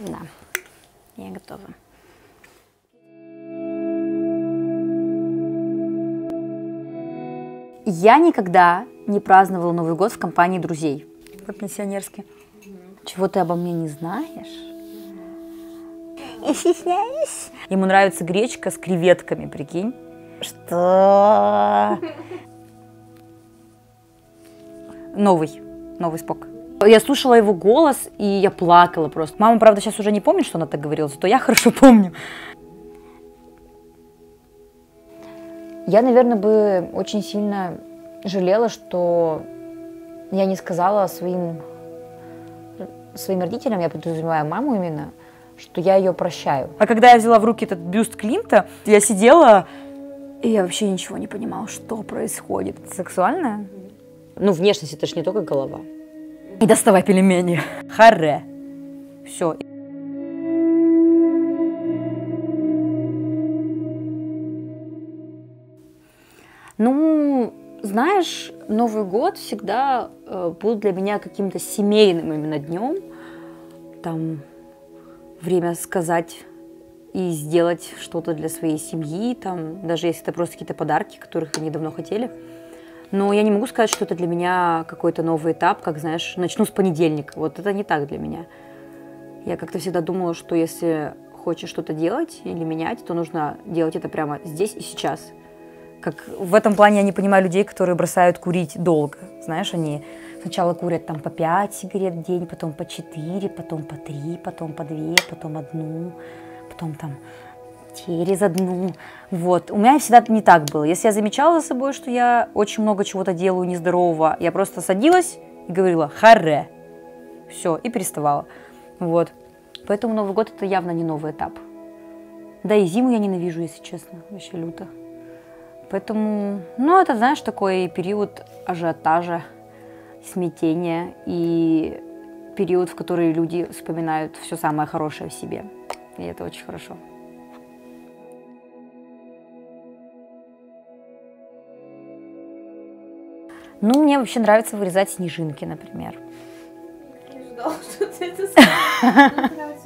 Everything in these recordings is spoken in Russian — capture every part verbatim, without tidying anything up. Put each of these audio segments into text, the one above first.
Да, я готова. Я никогда не праздновала Новый год в компании друзей. По-пенсионерски. Чего ты обо мне не знаешь? Я стесняюсь. Ему нравится гречка с креветками, прикинь. Что? Новый. Новый Спок. Я слушала его голос, и я плакала просто. Мама, правда, сейчас уже не помнит, что она так говорила, зато я хорошо помню. Я, наверное, бы очень сильно жалела, что я не сказала своим, своим родителям, я подразумеваю маму именно, что я ее прощаю. А когда я взяла в руки этот бюст Климта, я сидела, и я вообще ничего не понимала, что происходит. Сексуальное? Ну, внешность, это ж не только голова. И доставай пельмени. Харе. Все. Ну, знаешь, Новый год всегда э, был для меня каким-то семейным именно днем. Там время сказать и сделать что-то для своей семьи, там, даже если это просто какие-то подарки, которых они давно хотели. Но я не могу сказать, что это для меня какой-то новый этап, как, знаешь, начну с понедельника. Вот это не так для меня. Я как-то всегда думала, что если хочешь что-то делать или менять, то нужно делать это прямо здесь и сейчас. Как в этом плане я не понимаю людей, которые бросают курить долго. Знаешь, они сначала курят там по пять сигарет в день, потом по четыре, потом по три, потом по две, потом одну, потом там через одну. Вот. У меня всегда не так было. Если я замечала за собой, что я очень много чего-то делаю нездорового, я просто садилась и говорила «харе». Все, и переставала. Вот. Поэтому Новый год – это явно не новый этап. Да и зиму я ненавижу, если честно, вообще люто. Поэтому, ну, это, знаешь, такой период ажиотажа, смятения и период, в который люди вспоминают все самое хорошее в себе. И это очень хорошо. Ну, мне вообще нравится вырезать снежинки, например. Не ждала, что ты это скажешь.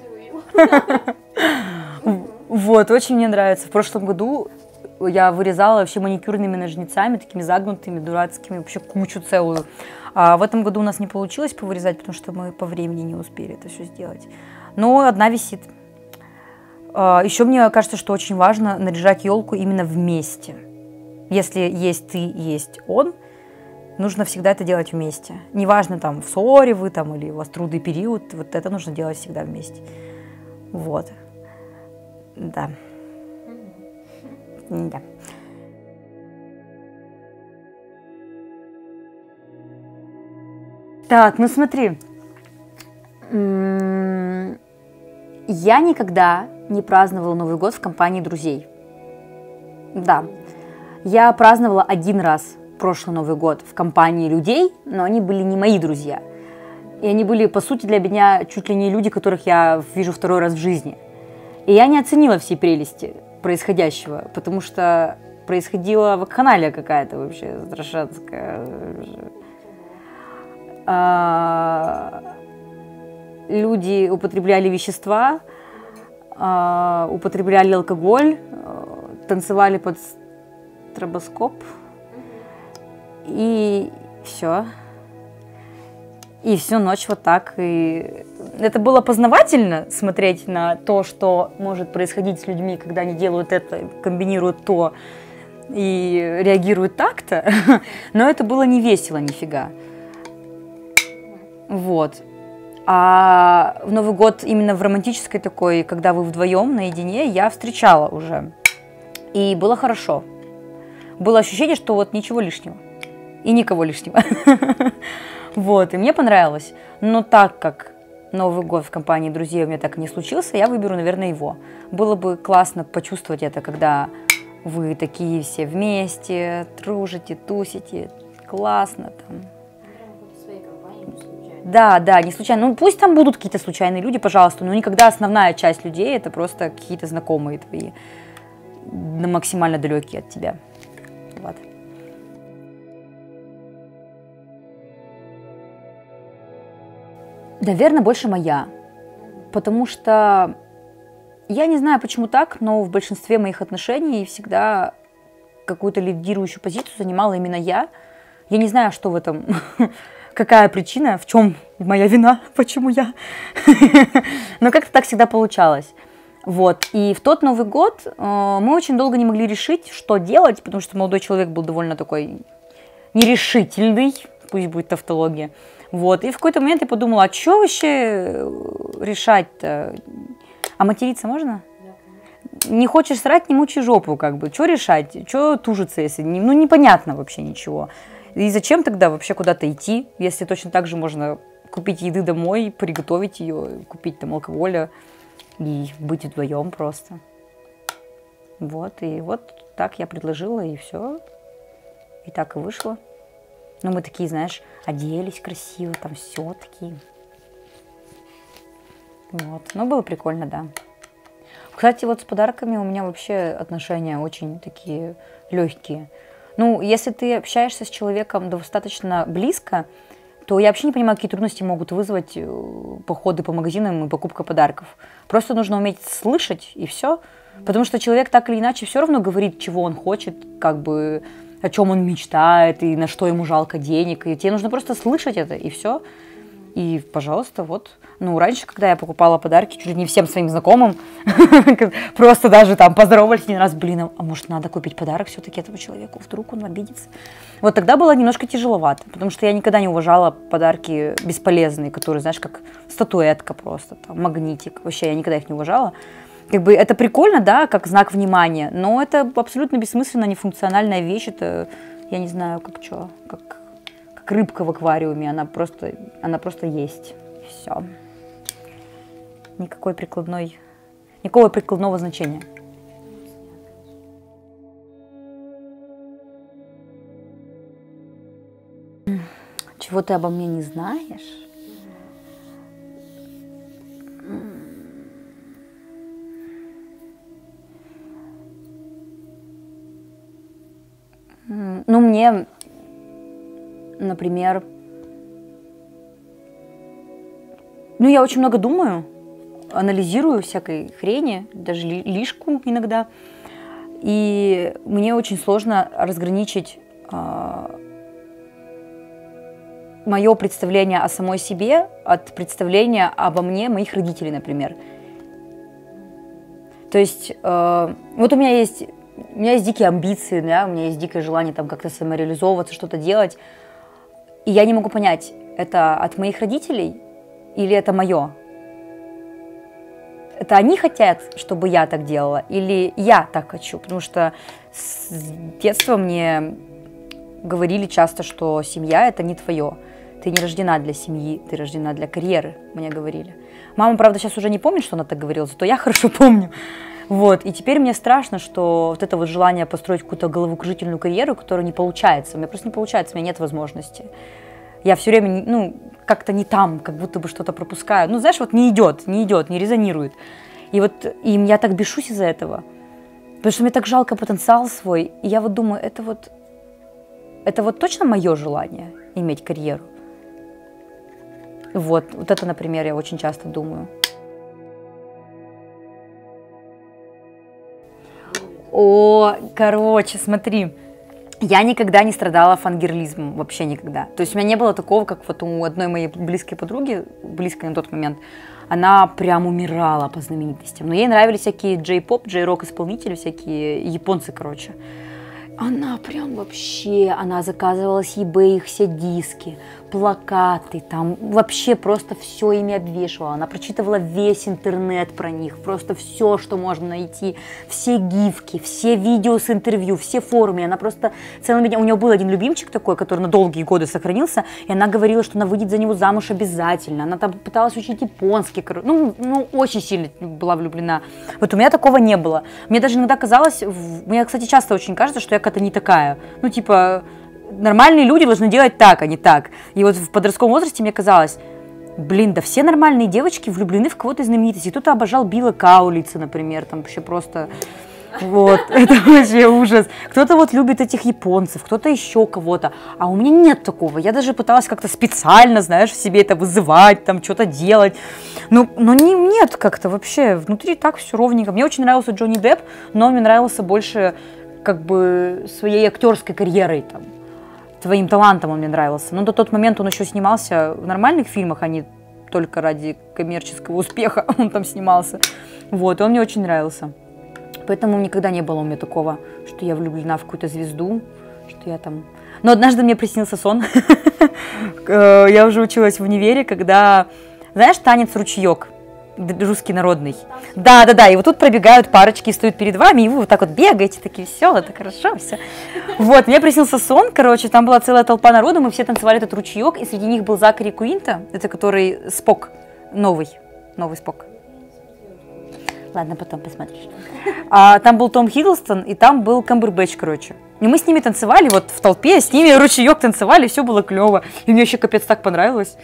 Вот, очень мне нравится. В прошлом году я вырезала вообще маникюрными ножницами, такими загнутыми, дурацкими, вообще кучу целую. А в этом году у нас не получилось повырезать, потому что мы по времени не успели это все сделать. Но одна висит. Еще мне кажется, что очень важно наряжать елку именно вместе. Если есть ты и есть он, нужно всегда это делать вместе. Неважно, там, в ссоре вы там, или у вас трудный период, вот это нужно делать всегда вместе. Вот. Да. Да. Так, ну смотри. Я никогда не праздновала Новый год в компании друзей. Да. Я праздновала один раз прошлый Новый год в компании людей, но они были не мои друзья. И они были, по сути, для меня чуть ли не люди, которых я вижу второй раз в жизни. И я не оценила все прелести происходящего, потому что происходила вакханалия какая-то вообще страшенская. А, люди употребляли вещества, а, употребляли алкоголь, танцевали под стробоскоп, и все. И всю ночь вот так. И это было познавательно смотреть на то, что может происходить с людьми, когда они делают это, комбинируют то и реагируют так-то. Но это было не весело нифига. Вот. А в Новый год именно в романтической такой, когда вы вдвоем наедине, я встречала уже. И было хорошо. Было ощущение, что вот ничего лишнего. И никого лишнего. Вот, и мне понравилось. Но так как Новый год в компании друзей у меня так и не случился, я выберу, наверное, его. Было бы классно почувствовать это, когда вы такие все вместе, дружите, тусите, классно там. Да, да, не случайно. Ну, пусть там будут какие-то случайные люди, пожалуйста, но никогда основная часть людей это просто какие-то знакомые твои, максимально далекие от тебя. Вот. Наверное, больше моя. потому что я не знаю, почему так, но в большинстве моих отношений всегда какую-то лидирующую позицию занимала именно я. Я не знаю, что в этом, какая причина, в чем моя вина, почему я. Но как-то так всегда получалось. Вот. И в тот Новый год э, мы очень долго не могли решить, что делать, потому что молодой человек был довольно такой нерешительный, пусть будет тавтология. Вот. И в какой-то момент я подумала, а что вообще решать-то? А материться можно? Не хочешь срать, не мучай жопу, как бы. Что решать? Что тужиться, если... Не, ну, непонятно вообще ничего. И зачем тогда вообще куда-то идти, если точно так же можно купить еды домой, приготовить ее, купить там алкоголя и быть вдвоем просто. Вот, и вот так я предложила, и все. И так и вышло. Ну, мы такие, знаешь, оделись красиво, там все такие. Вот, ну, было прикольно, да. Кстати, вот с подарками у меня вообще отношения очень такие легкие. Ну, если ты общаешься с человеком достаточно близко, то я вообще не понимаю, какие трудности могут вызвать походы по магазинам и покупка подарков. Просто нужно уметь слышать, и все. Потому что человек так или иначе все равно говорит, чего он хочет, как бы о чем он мечтает, и на что ему жалко денег. И тебе нужно просто слышать это, и все. И, пожалуйста, вот. Ну, раньше, когда я покупала подарки чуть ли не всем своим знакомым, просто даже там поздоровались один раз, блин, а может надо купить подарок все-таки этому человеку, вдруг он обидится. Вот тогда было немножко тяжеловато, потому что я никогда не уважала подарки бесполезные, которые, знаешь, как статуэтка просто, там, магнитик, вообще я никогда их не уважала. Как бы это прикольно, да, как знак внимания, но это абсолютно бессмысленная, нефункциональная вещь, это, я не знаю, как что, как, как рыбка в аквариуме, она просто, она просто есть, и все. Никакой прикладной, никакого прикладного значения. Чего ты обо мне не знаешь? Ну, мне, например, ну, я очень много думаю, анализирую всякой хрени, даже лишку иногда, и мне очень сложно разграничить э, мое представление о самой себе от представления обо мне моих родителей, например. То есть, э, вот у меня есть, у меня есть дикие амбиции, да, у меня есть дикое желание там как-то самореализовываться, что-то делать, и я не могу понять, это от моих родителей или это мое? Это они хотят, чтобы я так делала, или я так хочу? Потому что с детства мне говорили часто, что семья – это не твое. Ты не рождена для семьи, ты рождена для карьеры, мне говорили. Мама, правда, сейчас уже не помнит, что она так говорила, зато я хорошо помню. Вот. И теперь мне страшно, что вот это вот желание построить какую-то головокружительную карьеру, которая не получается. У меня просто не получается, у меня нет возможности. Я все время, ну, как-то не там, как будто бы что-то пропускаю. Ну, знаешь, вот не идет, не идет, не резонирует. И вот и я так бешусь из-за этого. Потому что мне так жалко потенциал свой. И я вот думаю, это вот, это вот точно мое желание иметь карьеру? Вот, вот это, например, я очень часто думаю. О, короче, смотри. Я никогда не страдала фангерлизмом, вообще никогда. То есть у меня не было такого, как вот у одной моей близкой подруги, близкой на тот момент, она прям умирала по знаменитостям. Но ей нравились всякие джей-поп, джей-рок исполнители, всякие японцы, короче. Она прям вообще, она заказывала с eBay их все диски, плакаты, там вообще просто все ими обвешивала. Она прочитывала весь интернет про них, просто все, что можно найти, все гифки, все видео с интервью, все форумы. Она просто целыми днями, у нее был один любимчик такой, который на долгие годы сохранился, и она говорила, что она выйдет за него замуж обязательно. Она там пыталась учить японский, ну, ну очень сильно была влюблена. Вот у меня такого не было. Мне даже иногда казалось, мне, кстати, часто очень кажется, что я какая-то не такая. Ну, типа, нормальные люди должны делать так, а не так. И вот в подростковом возрасте мне казалось, блин, да все нормальные девочки влюблены в кого-то из знаменитостей. Кто-то обожал Билла Каулица, например, там вообще просто... Вот, это вообще ужас. Кто-то вот любит этих японцев, кто-то еще кого-то. А у меня нет такого. Я даже пыталась как-то специально, знаешь, в себе это вызывать, там что-то делать. Ну, но не, нет как-то вообще. Внутри так все ровненько. Мне очень нравился Джонни Депп, но он мне нравился больше как бы своей актерской карьерой, там, своим талантом он мне нравился. Но до тот момент он еще снимался в нормальных фильмах, а не только ради коммерческого успеха он там снимался. Вот, и он мне очень нравился. Поэтому никогда не было у меня такого, что я влюблена в какую-то звезду, что я там... Но однажды мне приснился сон. Я уже училась в универе, когда... Знаешь, танец ручеек, русский народный. Да-да-да, и вот тут пробегают парочки, стоят перед вами, и вы вот так вот бегаете, такие веселые, это хорошо, все. Вот, мне приснился сон, короче, там была целая толпа народу, мы все танцевали этот ручеек, и среди них был Закари Куинта, это который Спок, новый, новый Спок. Ладно, потом посмотришь. А, там был Том Хиддлстон, и там был Камбербэтч, короче. И мы с ними танцевали, вот в толпе, с ними ручеек танцевали, все было клево. И мне еще капец так понравилось.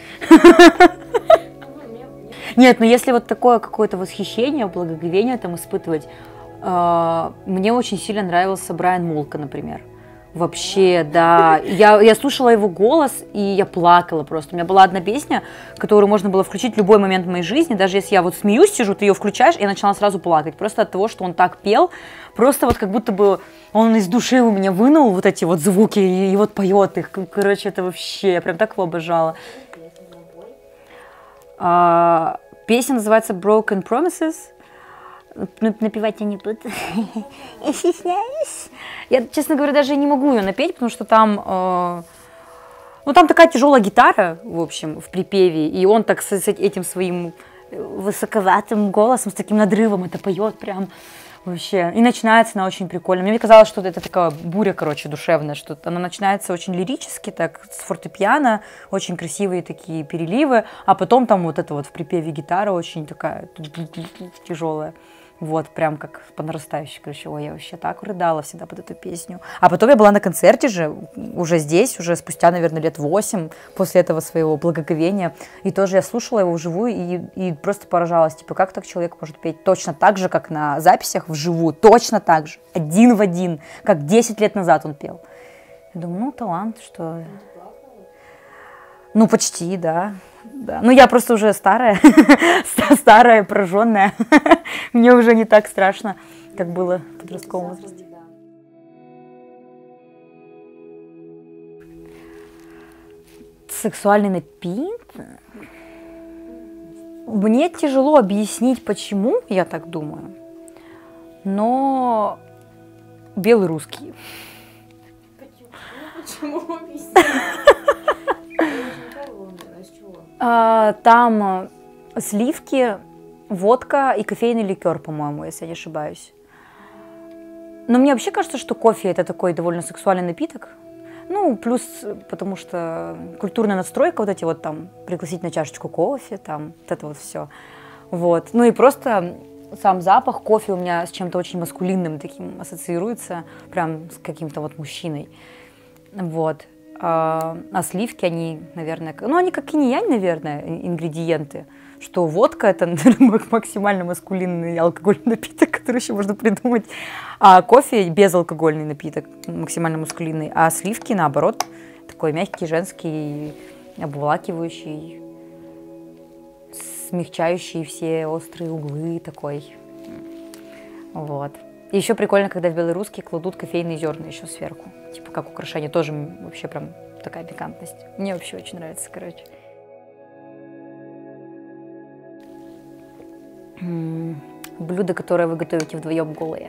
Нет, но если вот такое какое-то восхищение, благоговение там испытывать, мне очень сильно нравился Брайан Молко, например. Вообще, да. Я, я слушала его голос, и я плакала просто. У меня была одна песня, которую можно было включить в любой момент в моей жизни. Даже если я вот смеюсь, сижу, ты ее включаешь, и я начала сразу плакать. Просто от того, что он так пел. Просто вот как будто бы он из души у меня вынул вот эти вот звуки, и, и вот поет их. Короче, это вообще, я прям так его обожала. А, песня называется Broken Promises. Напевать я не буду. Я стесняюсь. Я, честно говоря, даже не могу ее напеть, потому что там, э, ну, там такая тяжелая гитара, в общем, в припеве, и он так с, с этим своим высоковатым голосом, с таким надрывом это поет прям вообще. И начинается она очень прикольно. Мне казалось, что это такая буря, короче, душевная, что она начинается очень лирически, так, с фортепиано, очень красивые такие переливы, а потом там вот это вот в припеве гитара очень такая тяжелая. Вот, прям как по нарастающей, короче, ой, я вообще так рыдала всегда под эту песню. А потом я была на концерте же, уже здесь, уже спустя, наверное, лет восемь после этого своего благоговения. И тоже я слушала его вживую и, и просто поражалась, типа, как так человек может петь точно так же, как на записях вживую, точно так же, один в один, как десять лет назад он пел. Я думаю, ну, талант, что... Ну, почти, да. Да. Ну, я просто уже старая, старая, прожженная. Мне уже не так страшно, как было в подростковом возрасте. Сексуальный напиток? Мне тяжело объяснить, почему я так думаю, но белый русский. Почему? Почему объяснить? Там сливки, водка и кофейный ликер, по-моему, если я не ошибаюсь. Но мне вообще кажется, что кофе – это такой довольно сексуальный напиток. Ну, плюс, потому что культурная надстройка, вот эти вот там, пригласить на чашечку кофе, там, вот это вот все. Вот. Ну и просто сам запах кофе у меня с чем-то очень маскулинным таким ассоциируется, прям с каким-то вот мужчиной. Вот. А, а сливки, они, наверное, ну, они как инь-янь, наверное, ингредиенты. Что водка – это, наверное, максимально маскулинный алкогольный напиток, который еще можно придумать. А кофе – безалкогольный напиток, максимально маскулинный. А сливки, наоборот, такой мягкий, женский, обволакивающий, смягчающий все острые углы такой. Вот. И еще прикольно, когда в белорусский кладут кофейные зерна еще сверху. Типа как украшение. Тоже вообще прям такая пикантность. Мне вообще очень нравится, короче. М-м, блюдо, которое вы готовите вдвоем голые.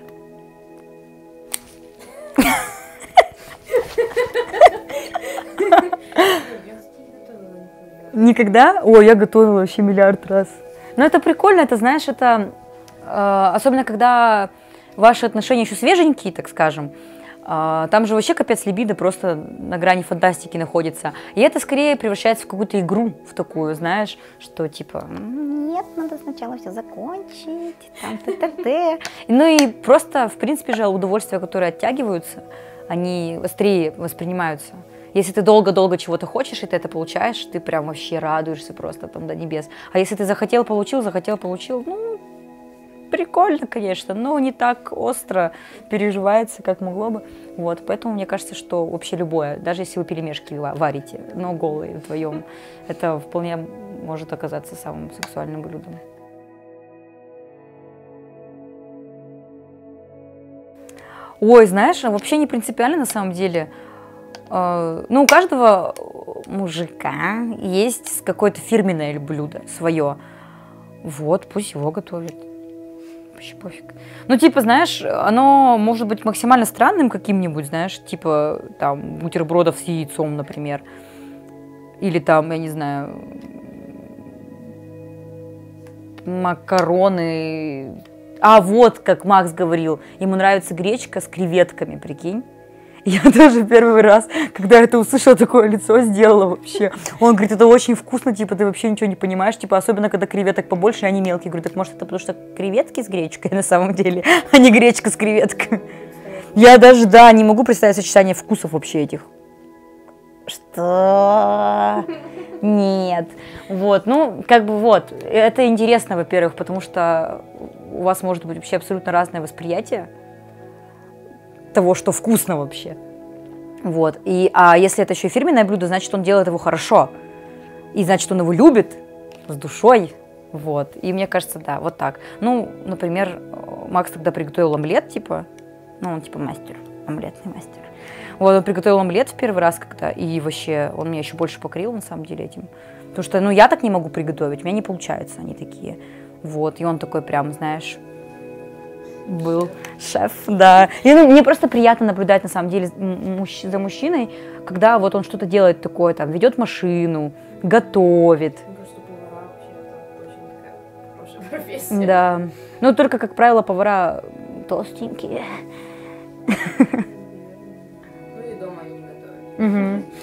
Никогда? Ой, я готовила вообще миллиард раз. Но это прикольно, это, знаешь, это... Э, особенно, когда ваши отношения еще свеженькие, так скажем, э, там же вообще капец либидо просто на грани фантастики находится. И это скорее превращается в какую-то игру, в такую, знаешь, что типа... Нет, надо сначала все закончить, там, т-т-т. Ну и просто, в принципе же, удовольствия, которые оттягиваются, они острее воспринимаются. Если ты долго-долго чего-то хочешь, и ты это получаешь, ты прям вообще радуешься просто там до небес. А если ты захотел, получил, захотел, получил, ну, прикольно, конечно, но не так остро переживается, как могло бы. Вот, поэтому мне кажется, что вообще любое, даже если вы пельмешки варите, но голые вдвоем, это вполне может оказаться самым сексуальным блюдом. Ой, знаешь, вообще не принципиально на самом деле. Ну, у каждого мужика есть какое-то фирменное блюдо свое. Вот, пусть его готовит. Вообще пофиг. Ну, типа, знаешь, оно может быть максимально странным каким-нибудь, знаешь, типа, там, бутербродов с яйцом, например. Или там, я не знаю, макароны. А вот, как Макс говорил, ему нравится гречка с креветками, прикинь. Я даже первый раз, когда это услышала, такое лицо сделала вообще. Он говорит, это очень вкусно, типа, ты вообще ничего не понимаешь, типа, особенно, когда креветок побольше, и они мелкие. Я говорю, так может, это потому что креветки с гречкой на самом деле, а не гречка с креветками. Я даже, да, не могу представить сочетание вкусов вообще этих. Что? Нет. Вот, ну, как бы вот, это интересно, во-первых, потому что у вас может быть вообще абсолютно разное восприятие того, что вкусно вообще. Вот. И, а если это еще и фирменное блюдо, значит, он делает его хорошо. И значит, он его любит с душой. Вот. И мне кажется, да, вот так. Ну, например, Макс тогда приготовил омлет, типа, ну, он типа мастер, омлетный мастер. Вот, он приготовил омлет в первый раз когда, и вообще он меня еще больше покорил, на самом деле, этим. Потому что, ну, я так не могу приготовить, у меня не получается, они такие. Вот, и он такой прям, знаешь, был шеф, да. И, ну, мне просто приятно наблюдать, на самом деле, мужч... за мужчиной, когда вот он что-то делает такое, там, ведет машину, готовит. Мне кажется, повара вообще это очень такая хорошая профессия. Да. Ну, только, как правило, повара толстенькие. Ну и дома они не готовят. Угу.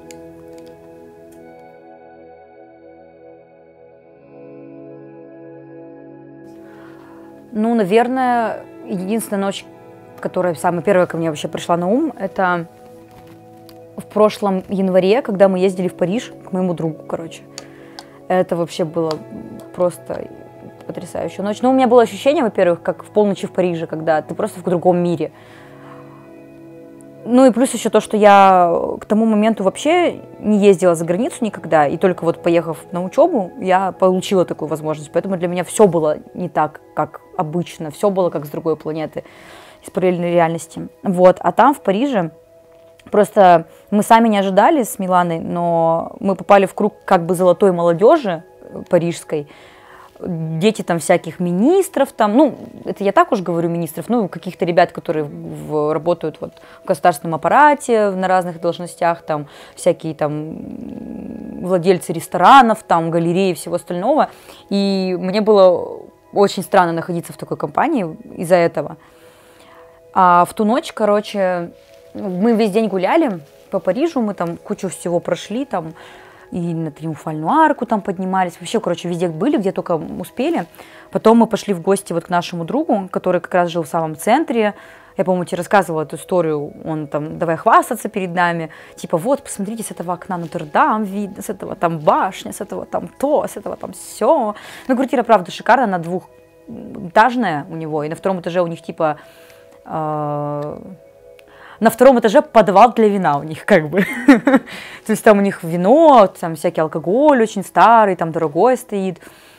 Ну, наверное, единственная ночь, которая самая первая ко мне вообще пришла на ум, это в прошлом январе, когда мы ездили в Париж к моему другу, короче. Это вообще было просто потрясающая ночь. Но у меня было ощущение, во-первых, как в полночи в Париже, когда ты просто в другом мире. Ну и плюс еще то, что я к тому моменту вообще не ездила за границу никогда, и только вот поехав на учебу, я получила такую возможность. Поэтому для меня все было не так, как обычно, все было как с другой планеты, из параллельной реальности. Вот. А там, в Париже, просто мы сами не ожидали с Миланой, но мы попали в круг как бы золотой молодежи парижской. Дети там всяких министров, там, ну, это я так уж говорю министров, ну, каких-то ребят, которые в, работают вот в государственном аппарате на разных должностях, там, всякие там владельцы ресторанов, там, галереи и всего остального. И мне было очень странно находиться в такой компании из-за этого. А в ту ночь, короче, мы весь день гуляли по Парижу, мы там кучу всего прошли, там, и на Триумфальную арку там поднимались. Вообще, короче, везде были, где только успели. Потом мы пошли в гости вот к нашему другу, который как раз жил в самом центре. Я, по-моему, тебе рассказывала эту историю. Он там, давай хвастаться перед нами. Типа, вот, посмотрите, с этого окна Нотр-Дам видно, с этого там башня, с этого там то, с этого там все. Ну, квартира, правда, шикарная, она двухэтажная у него. И на втором этаже у них, типа... Э- На втором этаже подвал для вина у них, как бы. То есть там у них вино, там всякий алкоголь очень старый, там дорогой стоит.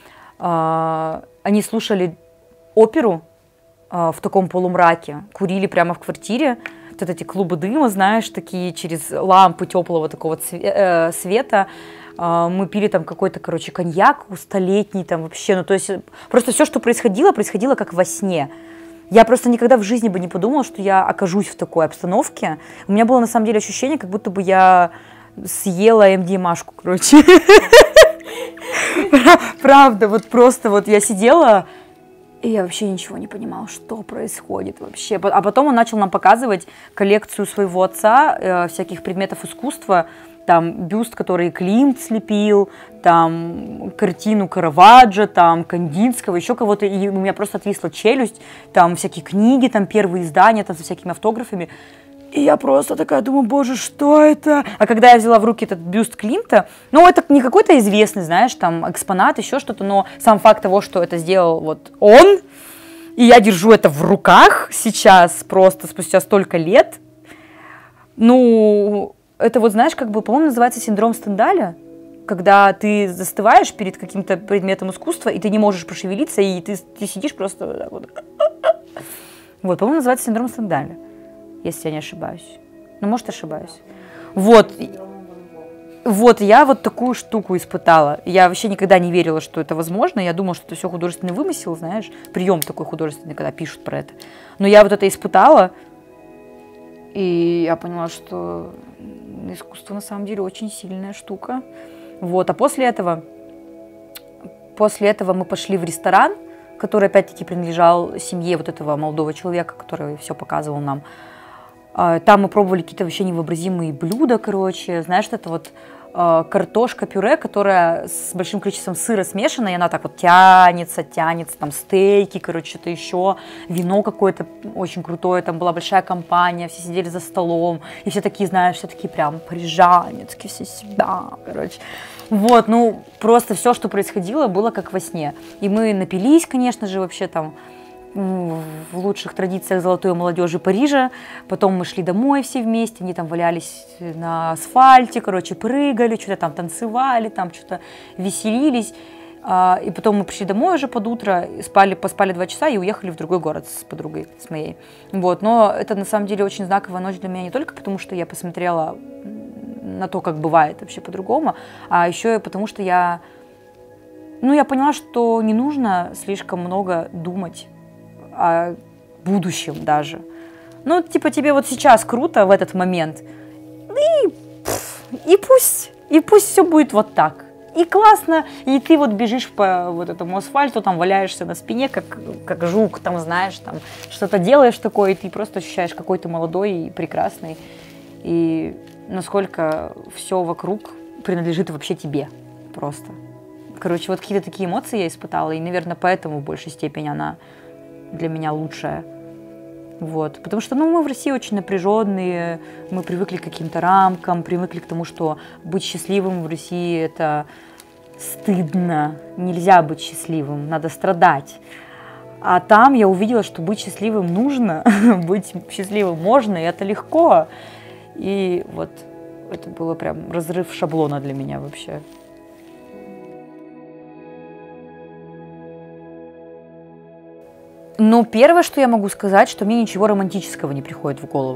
Они слушали оперу в таком полумраке, курили прямо в квартире. Вот эти клубы дыма, знаешь, такие через лампы теплого такого света. Мы пили там какой-то, короче, коньяк столетний там вообще. Ну, то есть просто все, что происходило, происходило как во сне. Я просто никогда в жизни бы не подумала, что я окажусь в такой обстановке. У меня было на самом деле ощущение, как будто бы я съела эм ди эм а-шку, короче. Правда, вот просто вот я сидела, и я вообще ничего не понимала, что происходит вообще. А потом он начал нам показывать коллекцию своего отца, всяких предметов искусства, там бюст, который Климт слепил, там картину Караваджо, там Кандинского, еще кого-то, и у меня просто отвисла челюсть, там всякие книги, там первые издания, там со всякими автографами, и я просто такая думаю, боже, что это? А когда я взяла в руки этот бюст Климта, ну, это не какой-то известный, знаешь, там экспонат, еще что-то, но сам факт того, что это сделал вот он, И я держу это в руках сейчас, просто спустя столько лет. Ну, это вот, знаешь, как бы, по-моему, называется синдром Стендаля, когда ты застываешь перед каким-то предметом искусства, и ты не можешь пошевелиться, и ты, ты сидишь просто вот так вот. Вот, по-моему, называется синдром Стендаля, если я не ошибаюсь. Ну, может, ошибаюсь. Вот. Вот, я вот такую штуку испытала. Я вообще никогда не верила, что это возможно. Я думала, что это все художественный вымысел, знаешь, прием такой художественный, когда пишут про это. Но я вот это испытала, и я поняла, что искусство на самом деле очень сильная штука. Вот, а после этого, после этого мы пошли в ресторан, который опять-таки принадлежал семье вот этого молодого человека, который все показывал нам. Там мы пробовали какие-то вообще невообразимые блюда, короче. Знаешь, это вот э, картошка-пюре, которая с большим количеством сыра смешана, и она так вот тянется, тянется, там стейки, короче, что-то еще, вино какое-то очень крутое, там была большая компания, все сидели за столом, и все такие, знаешь, все такие прям парижане, такие все себя, короче. Вот, ну, просто все, что происходило, было как во сне. И мы напились, конечно же, вообще там, в лучших традициях золотой молодежи Парижа. Потом мы шли домой все вместе, они там валялись на асфальте, короче, прыгали, что-то там танцевали, там что-то веселились. И потом мы пришли домой уже под утро, спали, поспали два часа и уехали в другой город с подругой, с моей. Вот. Но это на самом деле очень знаковая ночь для меня не только потому, что я посмотрела на то, как бывает вообще по-другому, а еще и потому, что я, ну, я поняла, что не нужно слишком много думать о будущем даже. Ну, типа, тебе вот сейчас круто в этот момент, и, и пусть, и пусть все будет вот так. И классно, и ты вот бежишь по вот этому асфальту, там валяешься на спине, как, как жук, там, знаешь, там что-то делаешь такое, и ты просто ощущаешь, какой ты молодой и прекрасный, и насколько все вокруг принадлежит вообще тебе просто. Короче, вот какие-то такие эмоции я испытала, и, наверное, поэтому в большей степени она для меня лучшая. Вот. Потому что, ну, мы в России очень напряженные, мы привыкли к каким-то рамкам, привыкли к тому, что быть счастливым в России – это стыдно, нельзя быть счастливым, надо страдать. А там я увидела, что быть счастливым нужно, быть счастливым можно, и это легко. И вот это было прям разрыв шаблона для меня вообще. Но первое, что я могу сказать, что мне ничего романтического не приходит в голову.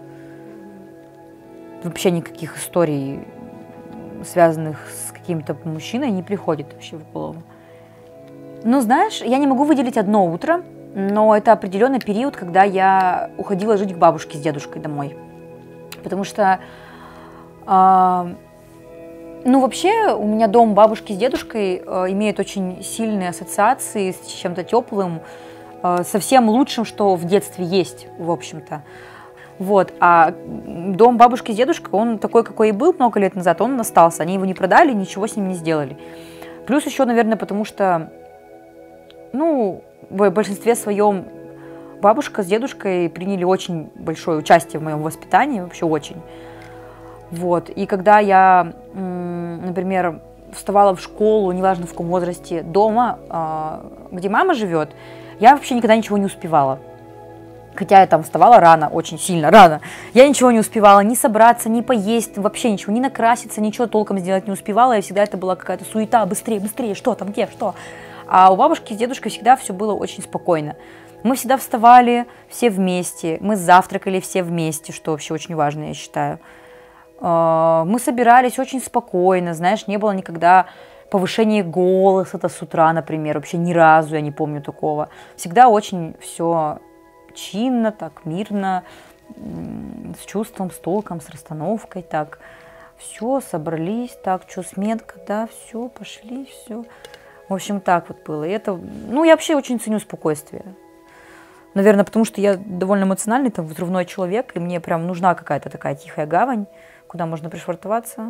Вообще никаких историй, связанных с каким-то мужчиной, не приходит вообще в голову. Ну, знаешь, я не могу выделить одно утро, но это определенный период, когда я уходила жить к бабушке с дедушкой домой. Потому что, э, ну, вообще, у меня дом бабушки с дедушкой э, имеет очень сильные ассоциации с чем-то теплым, со всем лучшим, что в детстве есть, в общем-то. Вот. А дом бабушки с дедушкой, он такой, какой и был много лет назад, он остался. Они его не продали, ничего с ним не сделали. Плюс еще, наверное, потому что, ну, в большинстве своем бабушка с дедушкой приняли очень большое участие в моем воспитании, вообще очень. Вот. И когда я, например, вставала в школу, неважно в каком возрасте, дома, где мама живет, я вообще никогда ничего не успевала. Хотя я там вставала рано, очень сильно рано. Я ничего не успевала, ни собраться, ни поесть, вообще ничего, ни накраситься, ничего толком сделать не успевала. И всегда это была какая-то суета, быстрее, быстрее, что там, где, что. А у бабушки с дедушкой всегда все было очень спокойно. Мы всегда вставали все вместе, мы завтракали все вместе, что вообще очень важно, я считаю. Мы собирались очень спокойно, знаешь, не было никогда повышение голоса-то с утра, например, вообще ни разу я не помню такого. Всегда очень все чинно, так, мирно, с чувством, с толком, с расстановкой, так. Все, собрались, так, что, сметка, да, все, пошли, все. В общем, так вот было. И это, ну, я вообще очень ценю спокойствие. Наверное, потому что я довольно эмоциональный, там, взрывной человек, и мне прям нужна какая-то такая тихая гавань, куда можно пришвартоваться.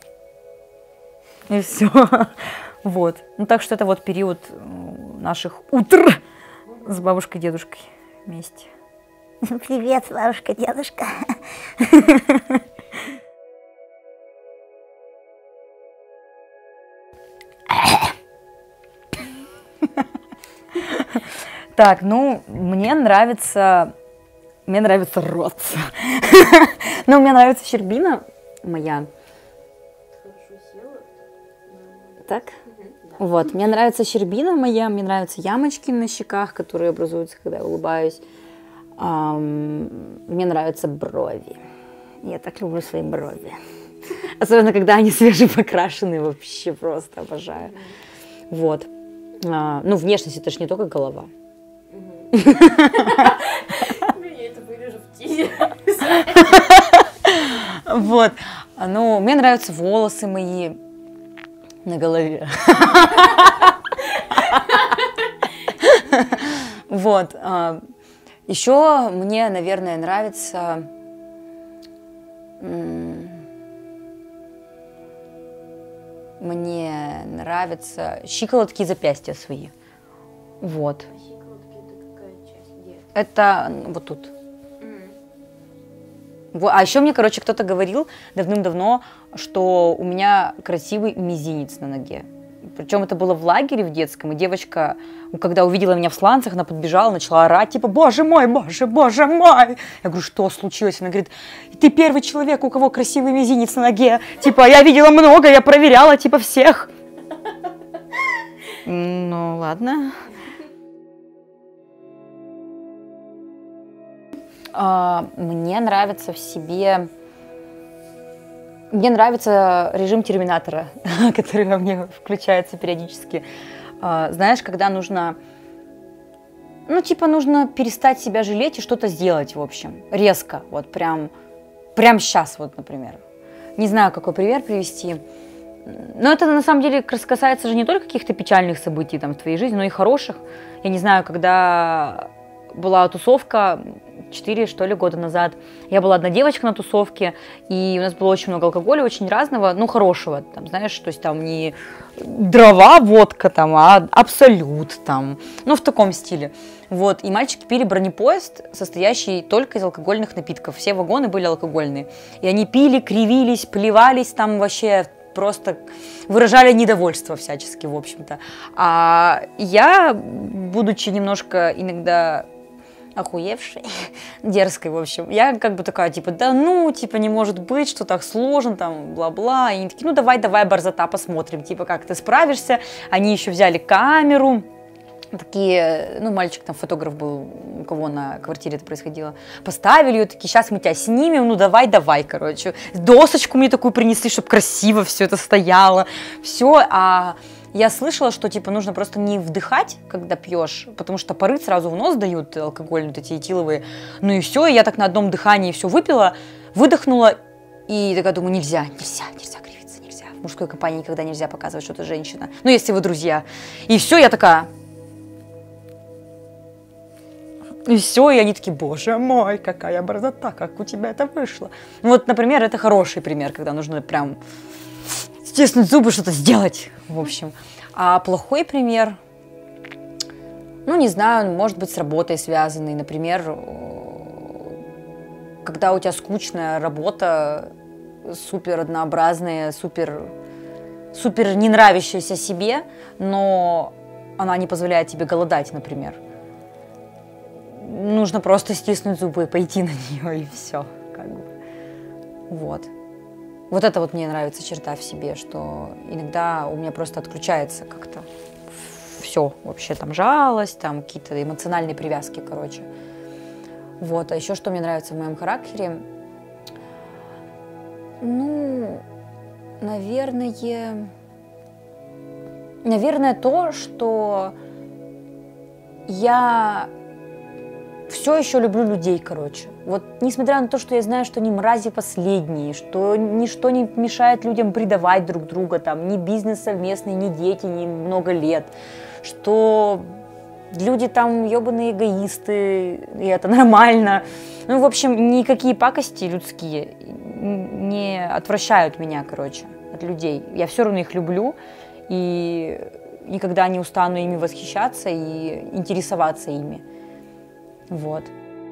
И все. Вот. Ну, так что это вот период наших утр с бабушкой и дедушкой вместе. Привет, бабушка, дедушка. Так, ну, мне нравится, мне нравится рот. Ну, мне нравится щербина моя. Так? Вот, мне нравится щербина моя, мне нравятся ямочки на щеках, которые образуются, когда я улыбаюсь. Мне нравятся брови. Я так люблю свои брови. Особенно, когда они свежепокрашенные, вообще просто обожаю. Вот. Ну, внешность, это же не только голова. Я это вырежу в тизер. Вот. Ну, мне нравятся волосы мои на голове. Вот. Еще мне, наверное, нравится... Мне нравятся щиколотки и запястья свои. Вот. А щиколотки это какая часть? Где? Это вот тут. М. Вот. А еще мне, короче, кто-то говорил давным-давно, что у меня красивый мизинец на ноге. Причем это было в лагере в детском, и девочка, когда увидела меня в сланцах, она подбежала, начала орать, типа, боже мой, боже, боже мой. Я говорю, что случилось? Она говорит, ты первый человек, у кого красивый мизинец на ноге. Типа, я видела много, я проверяла, типа, всех. Ну, ладно. Мне нравится в себе... Мне нравится режим терминатора, который во мне включается периодически. Знаешь, когда нужно, ну, типа, нужно перестать себя жалеть и что-то сделать, в общем, резко, вот прям, прям сейчас, вот, например. Не знаю, какой пример привести. Но это, на самом деле, касается же не только каких-то печальных событий там, в твоей жизни, но и хороших. Я не знаю, когда была тусовка, четыре, что ли, года назад. Я была одна девочка на тусовке, и у нас было очень много алкоголя, очень разного, ну, хорошего, там, знаешь, то есть там не дрова, водка, там, а абсолют, там, ну, в таком стиле. Вот, и мальчики пили бронепоезд, состоящий только из алкогольных напитков. Все вагоны были алкогольные. И они пили, кривились, плевались, там вообще просто выражали недовольство всячески, в общем-то. А я, будучи немножко иногда... охуевшей, дерзкой, в общем. Я как бы такая, типа, да ну, типа, не может быть, что так сложно, там, бла-бла. И они такие, ну, давай, давай, борзота, посмотрим, типа, как ты справишься. Они еще взяли камеру, такие, ну, мальчик там, фотограф был, у кого на квартире это происходило, поставили ее, такие, сейчас мы тебя снимем, ну, давай, давай, короче. Досочку мне такую принесли, чтобы красиво все это стояло, все, а... Я слышала, что, типа, нужно просто не вдыхать, когда пьешь, потому что пары сразу в нос дают алкогольные, вот эти этиловые. Ну и все, и я так на одном дыхании все выпила, выдохнула, и такая думаю, нельзя, нельзя, нельзя кривиться, нельзя. В мужской компании никогда нельзя показывать, что ты женщина. Ну, если вы друзья. И все, я такая... И все, и они такие, боже мой, какая борзота, как у тебя это вышло. Вот, например, это хороший пример, когда нужно прям... стиснуть зубы, что-то сделать, в общем. А плохой пример, ну, не знаю, может быть, с работой связанный. Например, когда у тебя скучная работа, супер однообразная, супер, супер не нравящаяся себе, но она не позволяет тебе голодать, например. Нужно просто стиснуть зубы и пойти на нее, и все, как бы. Вот. Вот это вот мне нравится черта в себе, что иногда у меня просто отключается как-то все, вообще там жалость, там какие-то эмоциональные привязки, короче. Вот, а еще что мне нравится в моем характере, ну, наверное, наверное, то, что я все еще люблю людей, короче. Вот, несмотря на то, что я знаю, что они мрази последние, что ничто не мешает людям предавать друг друга, там, ни бизнес совместный, ни дети, ни много лет, что люди там ебаные эгоисты, и это нормально. Ну, в общем, никакие пакости людские не отвращают меня, короче, от людей. Я все равно их люблю, и никогда не устану ими восхищаться и интересоваться ими. Вот.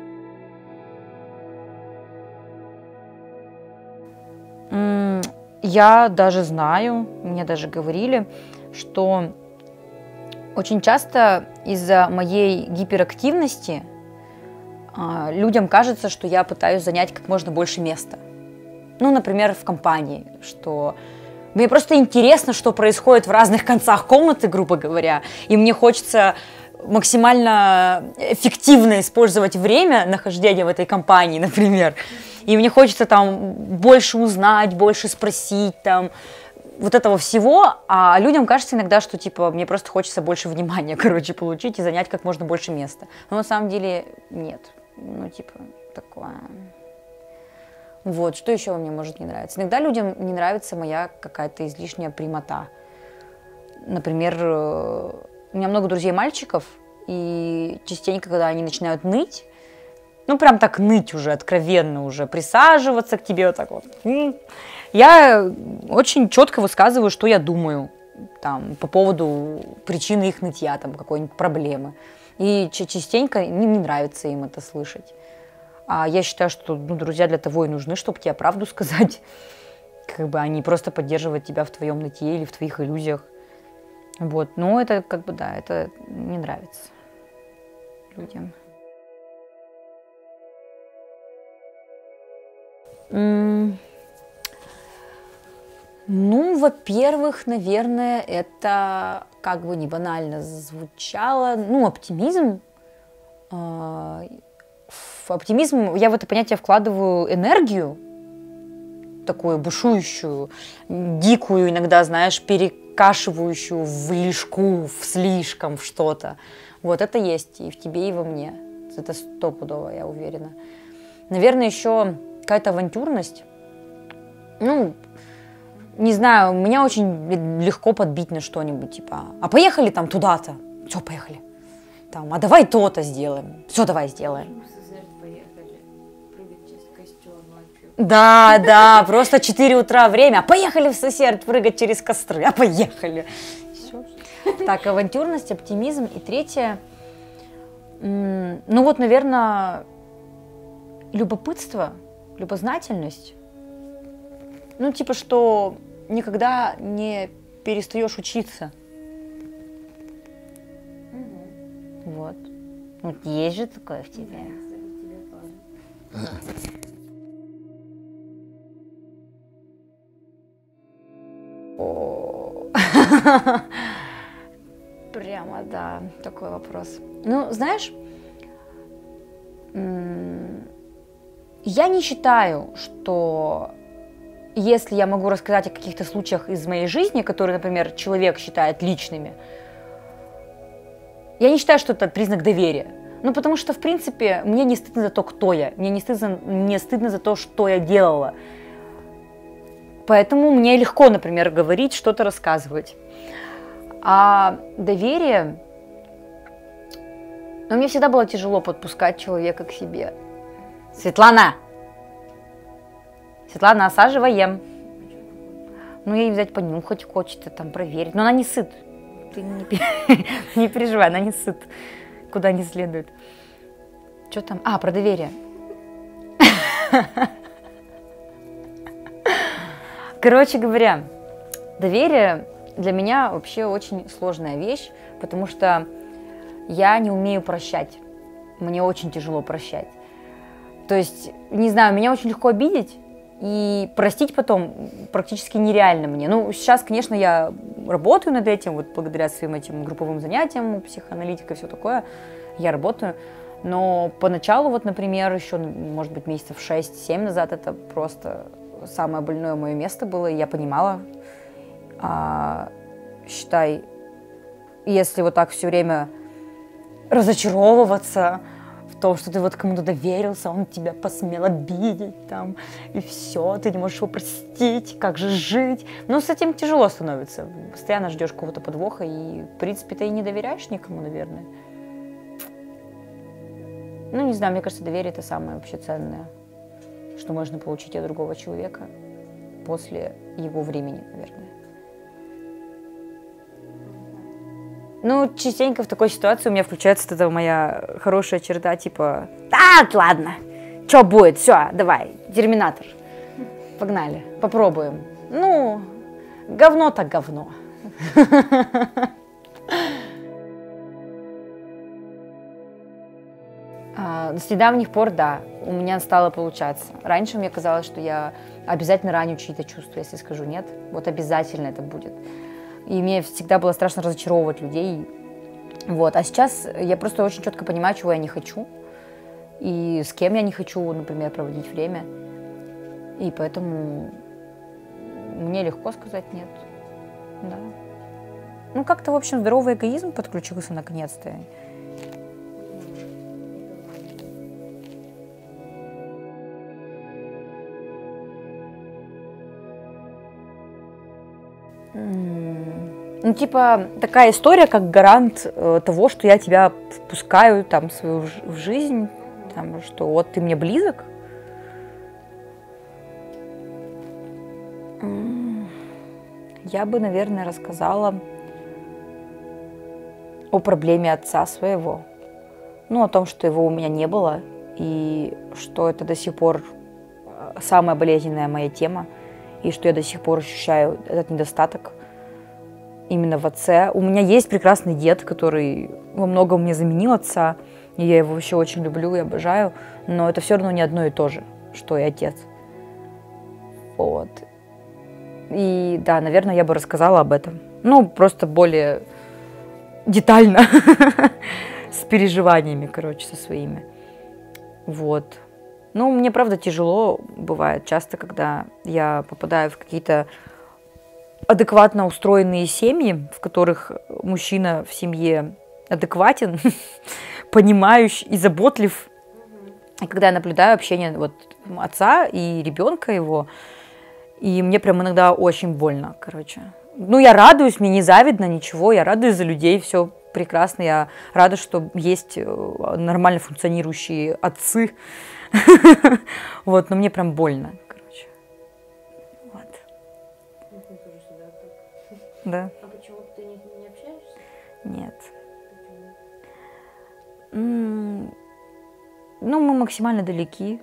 Я даже знаю, мне даже говорили, что очень часто из-за моей гиперактивности людям кажется, что я пытаюсь занять как можно больше места. Ну, например, в компании, что мне просто интересно, что происходит в разных концах комнаты, грубо говоря, и мне хочется максимально эффективно использовать время нахождения в этой компании, например, и мне хочется там больше узнать, больше спросить, там, вот этого всего, а людям кажется иногда, что, типа, мне просто хочется больше внимания, короче, получить и занять как можно больше места. Но на самом деле нет. Ну, типа, такое. Вот, что еще мне может не нравиться? Иногда людям не нравится моя какая-то излишняя прямота. Например, у меня много друзей-мальчиков, и частенько, когда они начинают ныть, ну, прям так ныть уже, откровенно уже, присаживаться к тебе вот так вот, я очень четко высказываю, что я думаю там, по поводу причины их нытья, там, какой-нибудь проблемы. И частенько не, не нравится им это слышать. А я считаю, что ну, друзья для того и нужны, чтобы тебе правду сказать. Как бы они просто поддерживают тебя в твоем нытье или в твоих иллюзиях. Вот. Но это как бы, да, это не нравится людям. М- Ну, во-первых, наверное, это, как бы не банально звучало, ну, оптимизм. В оптимизм я в это понятие вкладываю энергию, такую бушующую, дикую, иногда, знаешь, перекашивающую в лишку, в слишком, в что-то. Вот это есть и в тебе, и во мне. Это стопудово, я уверена. Наверное, еще какая-то авантюрность. Ну, не знаю, меня очень легко подбить на что-нибудь, типа, а поехали там туда-то, все, поехали, там, а давай то-то сделаем, все, давай сделаем. Поехали, прыгать через костер ночью. Да, да, просто четыре утра время, а поехали в Сесерт прыгать через костры, а поехали. Все. Так, авантюрность, оптимизм. И третье, ну вот, наверное, любопытство, любознательность. Ну, типа, что никогда не перестаешь учиться. Угу. Вот. Вот есть же такое в тебе. О. Прямо, да, такой вопрос. Ну, знаешь, я не считаю, что если я могу рассказать о каких-то случаях из моей жизни, которые, например, человек считает личными, я не считаю, что это признак доверия. Ну, потому что, в принципе, мне не стыдно за то, кто я. Мне не стыдно, не стыдно за то, что я делала. Поэтому мне легко, например, говорить, что-то рассказывать. А доверие... Но мне всегда было тяжело подпускать человека к себе. Светлана! Светлана, осаживаем. Ну, ей взять понюхать хочется, там, проверить. Но она не сыт. Ты не, не переживай, она не сыт. Куда не следует. Что там? А, про доверие. Короче говоря, доверие для меня вообще очень сложная вещь, потому что я не умею прощать. Мне очень тяжело прощать. То есть, не знаю, меня очень легко обидеть, и простить потом практически нереально мне. Ну, сейчас, конечно, я работаю над этим, вот благодаря своим этим групповым занятиям, психоаналитика и все такое, я работаю. Но поначалу, вот, например, еще, может быть, месяцев шесть-семь назад это просто самое больное мое место было, и я понимала, а, считай, если вот так все время разочаровываться в том, что ты вот кому-то доверился, он тебя посмел обидеть, там, и все, ты не можешь его простить, как же жить. Ну, с этим тяжело становится, постоянно ждешь какого-то подвоха, и, в принципе, ты и не доверяешь никому, наверное. Ну, не знаю, мне кажется, доверие – это самое вообще ценное, что можно получить от другого человека после его времени, наверное. Ну, частенько в такой ситуации у меня включается вот эта моя хорошая черта, типа, да, ладно, что будет, все, давай, терминатор, погнали, попробуем. Ну, говно так говно. А, с недавних пор, да, у меня стало получаться. Раньше мне казалось, что я обязательно раню чьи-то чувства, если скажу нет. Вот обязательно это будет. И мне всегда было страшно разочаровывать людей. Вот. А сейчас я просто очень четко понимаю, чего я не хочу. И с кем я не хочу, например, проводить время. И поэтому мне легко сказать нет. Да. Ну, как-то, в общем, здоровый эгоизм подключился наконец-то. Ну, типа, такая история, как гарант э, того, что я тебя впускаю там, в свою ж- в жизнь, там, что вот ты мне близок. Я бы, наверное, рассказала о проблеме отца своего. Ну, о том, что его у меня не было, и что это до сих пор самая болезненная моя тема, и что я до сих пор ощущаю этот недостаток именно в отце. У меня есть прекрасный дед, который во многом мне заменил отца, и я его вообще очень люблю и обожаю, но это все равно не одно и то же, что и отец. Вот. И да, наверное, я бы рассказала об этом. Ну, просто более детально, с переживаниями, короче, со своими. Вот. Ну, мне, правда, тяжело бывает часто, когда я попадаю в какие-то адекватно устроенные семьи, в которых мужчина в семье адекватен, понимающий и заботлив. И когда я наблюдаю общение вот отца и ребенка его, и мне прям иногда очень больно, короче. Ну, я радуюсь, мне не завидно ничего, я радуюсь за людей, все прекрасно, я рада, что есть нормально функционирующие отцы. Вот, но мне прям больно, короче. Вот. Да. А почему ты не, не общаешься? Нет. М, Ну, мы максимально далеки.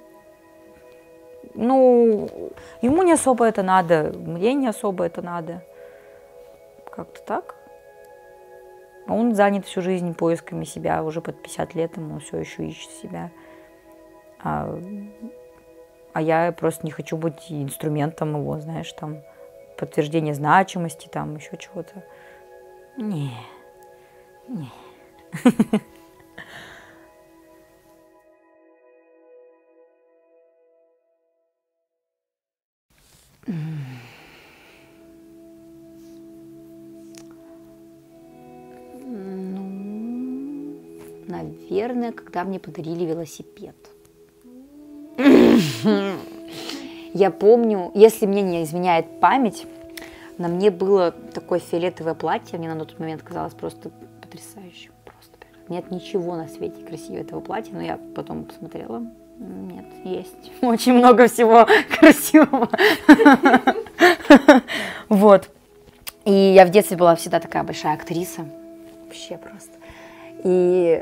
Ну, ему не особо это надо, мне не особо это надо. Как-то так. Он занят всю жизнь поисками себя, уже под пятьдесят лет ему все еще ищет себя. А, а я просто не хочу быть инструментом его, знаешь, там, подтверждения значимости, там, еще чего-то. Не, не. Ну, наверное, когда мне подарили велосипед. Я помню, если мне не изменяет память, на мне было такое фиолетовое платье, мне на тот момент казалось просто потрясающим. Просто. Нет ничего на свете красивее этого платья, но я потом посмотрела. Нет, есть очень много всего красивого. Вот. И я в детстве была всегда такая большая актриса. Вообще просто. И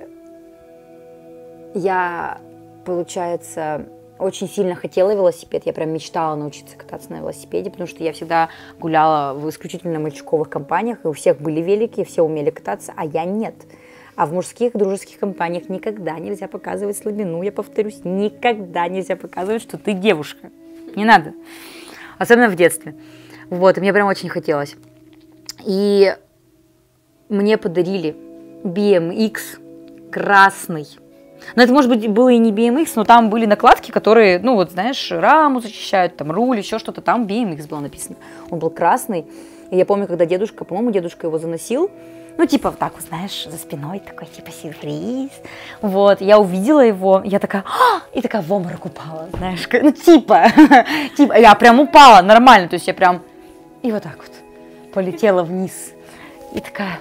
я, получается, очень сильно хотела велосипед. Я прям мечтала научиться кататься на велосипеде, потому что я всегда гуляла в исключительно мальчиковых компаниях, и у всех были велики, все умели кататься, а я нет. А в мужских дружеских компаниях никогда нельзя показывать слабину, я повторюсь, никогда нельзя показывать, что ты девушка. Не надо. Особенно в детстве. Вот, и мне прям очень хотелось. И мне подарили би эм икс красный. Но это, может быть, было и не би эм икс, но там были накладки, которые, ну вот, знаешь, раму защищают, там руль, еще что-то. Там би эм икс было написано. Он был красный. И я помню, когда дедушка, по-моему, дедушка его заносил, ну, типа, вот так вот, знаешь, за спиной такой, типа, сюрприз. Вот, я увидела его, я такая, а! И такая в обморок упала, знаешь, ну, типа, типа, я прям упала нормально, то есть я прям, и вот так вот полетела вниз. И такая,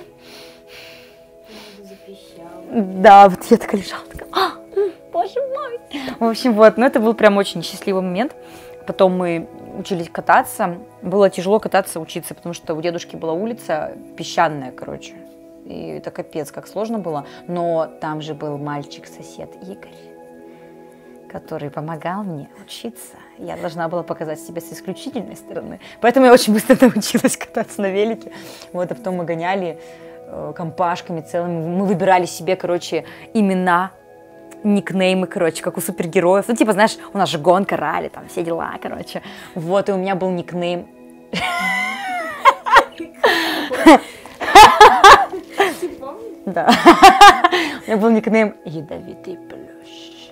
да, вот я такая лежала, такая, а, боже мой. В общем, вот, ну, это был прям очень счастливый момент. Потом мы учились кататься. Было тяжело кататься, учиться, потому что у дедушки была улица песчаная, короче. И это капец, как сложно было. Но там же был мальчик-сосед Игорь, который помогал мне учиться. Я должна была показать себя с исключительной стороны. Поэтому я очень быстро научилась кататься на велике. Вот, а потом мы гоняли э, компашками целыми. Мы выбирали себе, короче, имена никнеймы, короче, как у супергероев. Ну, типа, знаешь, у нас же гонка, ралли, там все дела, короче. Вот, и у меня был никнейм. Да. У меня был никнейм «Ядовитый плющ».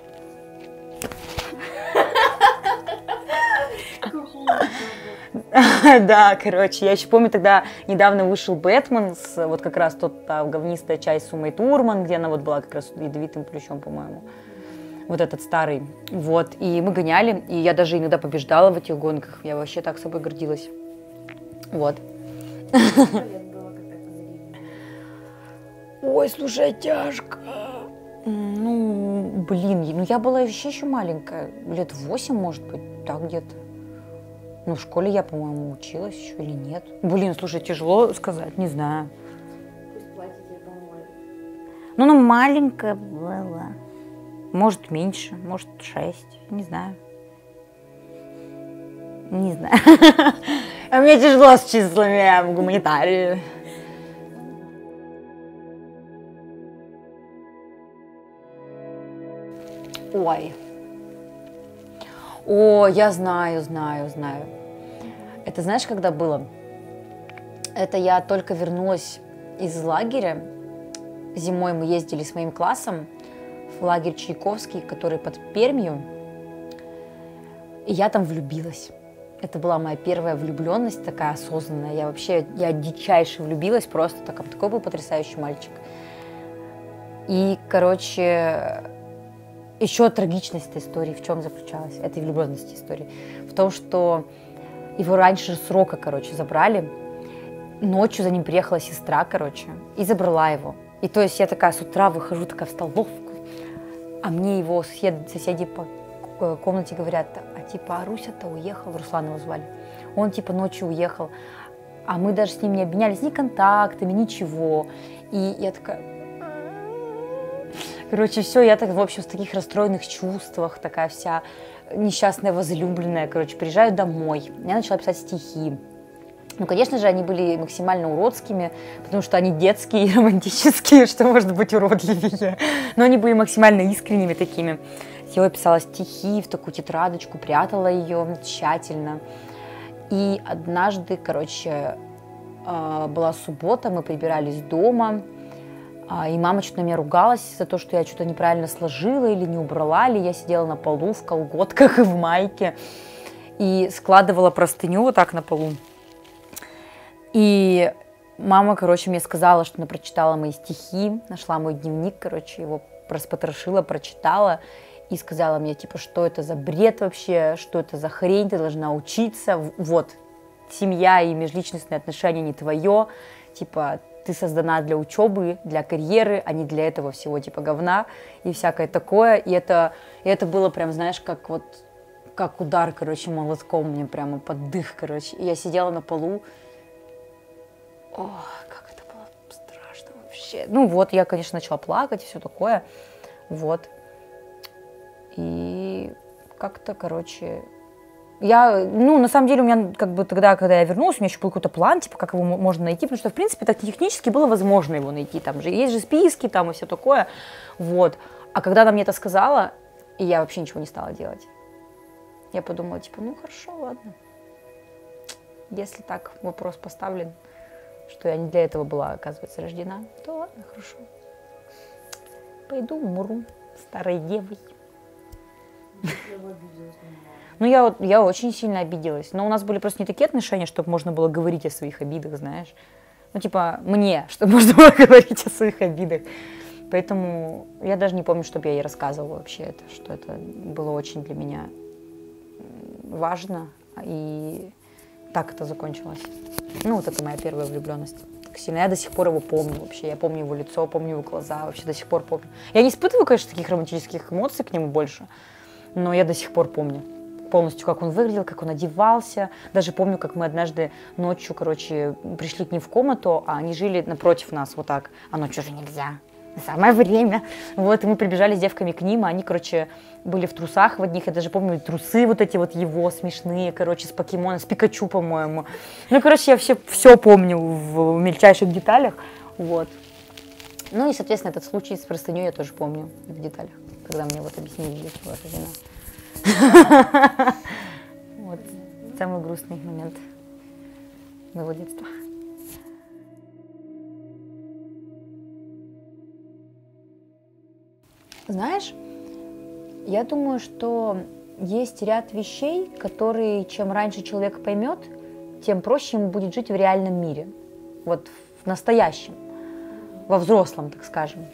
Да, короче, я еще помню, тогда недавно вышел «Бэтмен», с, вот как раз тот, та говнистая часть с Умой Турман, где она вот была как раз ядовитым плющом, по-моему. Вот этот старый. Вот, и мы гоняли, и я даже иногда побеждала в этих гонках. Я вообще так собой гордилась. Вот. Ой, слушай, тяжко. Ну, блин, ну я была вообще еще маленькая, лет восемь, может быть, так где-то. Ну, в школе я, по-моему, училась еще или нет. Блин, слушай, тяжело сказать, не знаю. Ну, ну, маленькая была. Может, меньше, может, шесть, не знаю. Не знаю. А мне тяжело с числами, я в гуманитарии. Ой. О, я знаю, знаю, знаю. Это знаешь, когда было? Это я только вернулась из лагеря. Зимой мы ездили с моим классом в лагерь Чайковский, который под Пермью. И я там влюбилась. Это была моя первая влюбленность, такая осознанная. Я вообще, я дичайше влюбилась, просто такой, такой был потрясающий мальчик. И, короче, еще трагичность этой истории в чем заключалась, этой влюбленности истории? В том, что его раньше срока, короче, забрали. Ночью за ним приехала сестра, короче, и забрала его. И то есть я такая с утра выхожу такая в столовку, а мне его сосед, соседи по комнате говорят, а типа, а Руся-то уехал, Руслан его звали. Он типа ночью уехал, а мы даже с ним не обменялись ни контактами, ничего. И я такая... Короче, все, я так, в общем, в таких расстроенных чувствах, такая вся несчастная возлюбленная, короче, приезжаю домой. Я начала писать стихи. Ну, конечно же, они были максимально уродскими, потому что они детские и романтические, что может быть уродливее. Но они были максимально искренними такими. Я писала стихи в такую тетрадочку, прятала ее тщательно. И однажды, короче, была суббота, мы прибирались дома, и мама что-то на меня ругалась за то, что я что-то неправильно сложила или не убрала, или я сидела на полу в колготках и в майке и складывала простыню вот так на полу. И мама, короче, мне сказала, что она прочитала мои стихи, нашла мой дневник, короче, его распотрошила, прочитала и сказала мне, типа, что это за бред вообще, что это за хрень, ты должна учиться, вот, семья и межличностные отношения не твое, типа, ты создана для учебы, для карьеры, а не для этого всего, типа, говна и всякое такое. И это, и это было прям, знаешь, как вот, как удар, короче, молотком мне прямо под дых, короче. И я сидела на полу. О, как это было страшно вообще. Ну вот, я, конечно, начала плакать и все такое. Вот. И как-то, короче... Я, ну, на самом деле, у меня, как бы, тогда, когда я вернулась, у меня еще был какой-то план, типа, как его можно найти, потому что, в принципе, так технически было возможно его найти, там же есть же списки, там и все такое, вот. А когда она мне это сказала, и я вообще ничего не стала делать, я подумала, типа, ну, хорошо, ладно, если так вопрос поставлен, что я не для этого была, оказывается, рождена, то ладно, хорошо, пойду умру старой девой. Ну, я, вот, я очень сильно обиделась. Но у нас были просто не такие отношения, чтобы можно было говорить о своих обидах, знаешь. Ну, типа, мне, чтобы можно было говорить о своих обидах. Поэтому я даже не помню, чтобы я ей рассказывала вообще это, что это было очень для меня важно. И так это закончилось. Ну, вот это моя первая влюбленность. Так сильно. Я до сих пор его помню вообще. Я помню его лицо, помню его глаза. Вообще до сих пор помню. Я не испытываю, конечно, таких романтических эмоций к нему больше, но я до сих пор помню полностью, как он выглядел, как он одевался. Даже помню, как мы однажды ночью, короче, пришли к ним в комнату, а они жили напротив нас, вот так. А ночью же нельзя, самое время. Вот, и мы прибежали с девками к ним, а они, короче, были в трусах в одних. Я даже помню трусы вот эти вот его смешные, короче, с покемоном, с Пикачу, по-моему. Ну, короче, я все, все помню в мельчайших деталях, вот. Ну и, соответственно, этот случай с простыней я тоже помню в деталях, когда мне вот объяснили, здесь была вина. Вот самый грустный момент моего детства. Знаешь, я думаю, что есть ряд вещей, которые чем раньше человек поймет, тем проще ему будет жить в реальном мире, вот в настоящем, во взрослом, так скажем.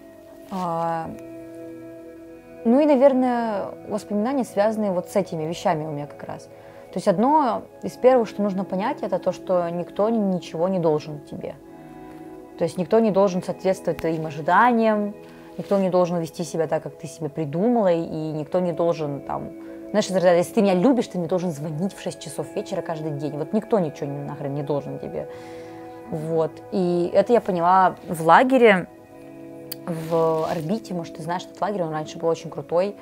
Ну и, наверное, воспоминания, связанные вот с этими вещами у меня как раз. То есть одно из первых, что нужно понять, это то, что никто ничего не должен тебе. То есть никто не должен соответствовать твоим ожиданиям, никто не должен вести себя так, как ты себе придумала, и никто не должен там... Знаешь, если ты меня любишь, ты мне должен звонить в шесть часов вечера каждый день. Вот никто ничего нахрен не должен тебе. Вот. И это я поняла в лагере, в Орбите. Может, ты знаешь, этот лагерь, он раньше был очень крутой.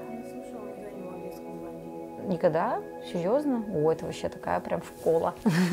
Никогда? Серьезно? О, это вообще такая прям школа.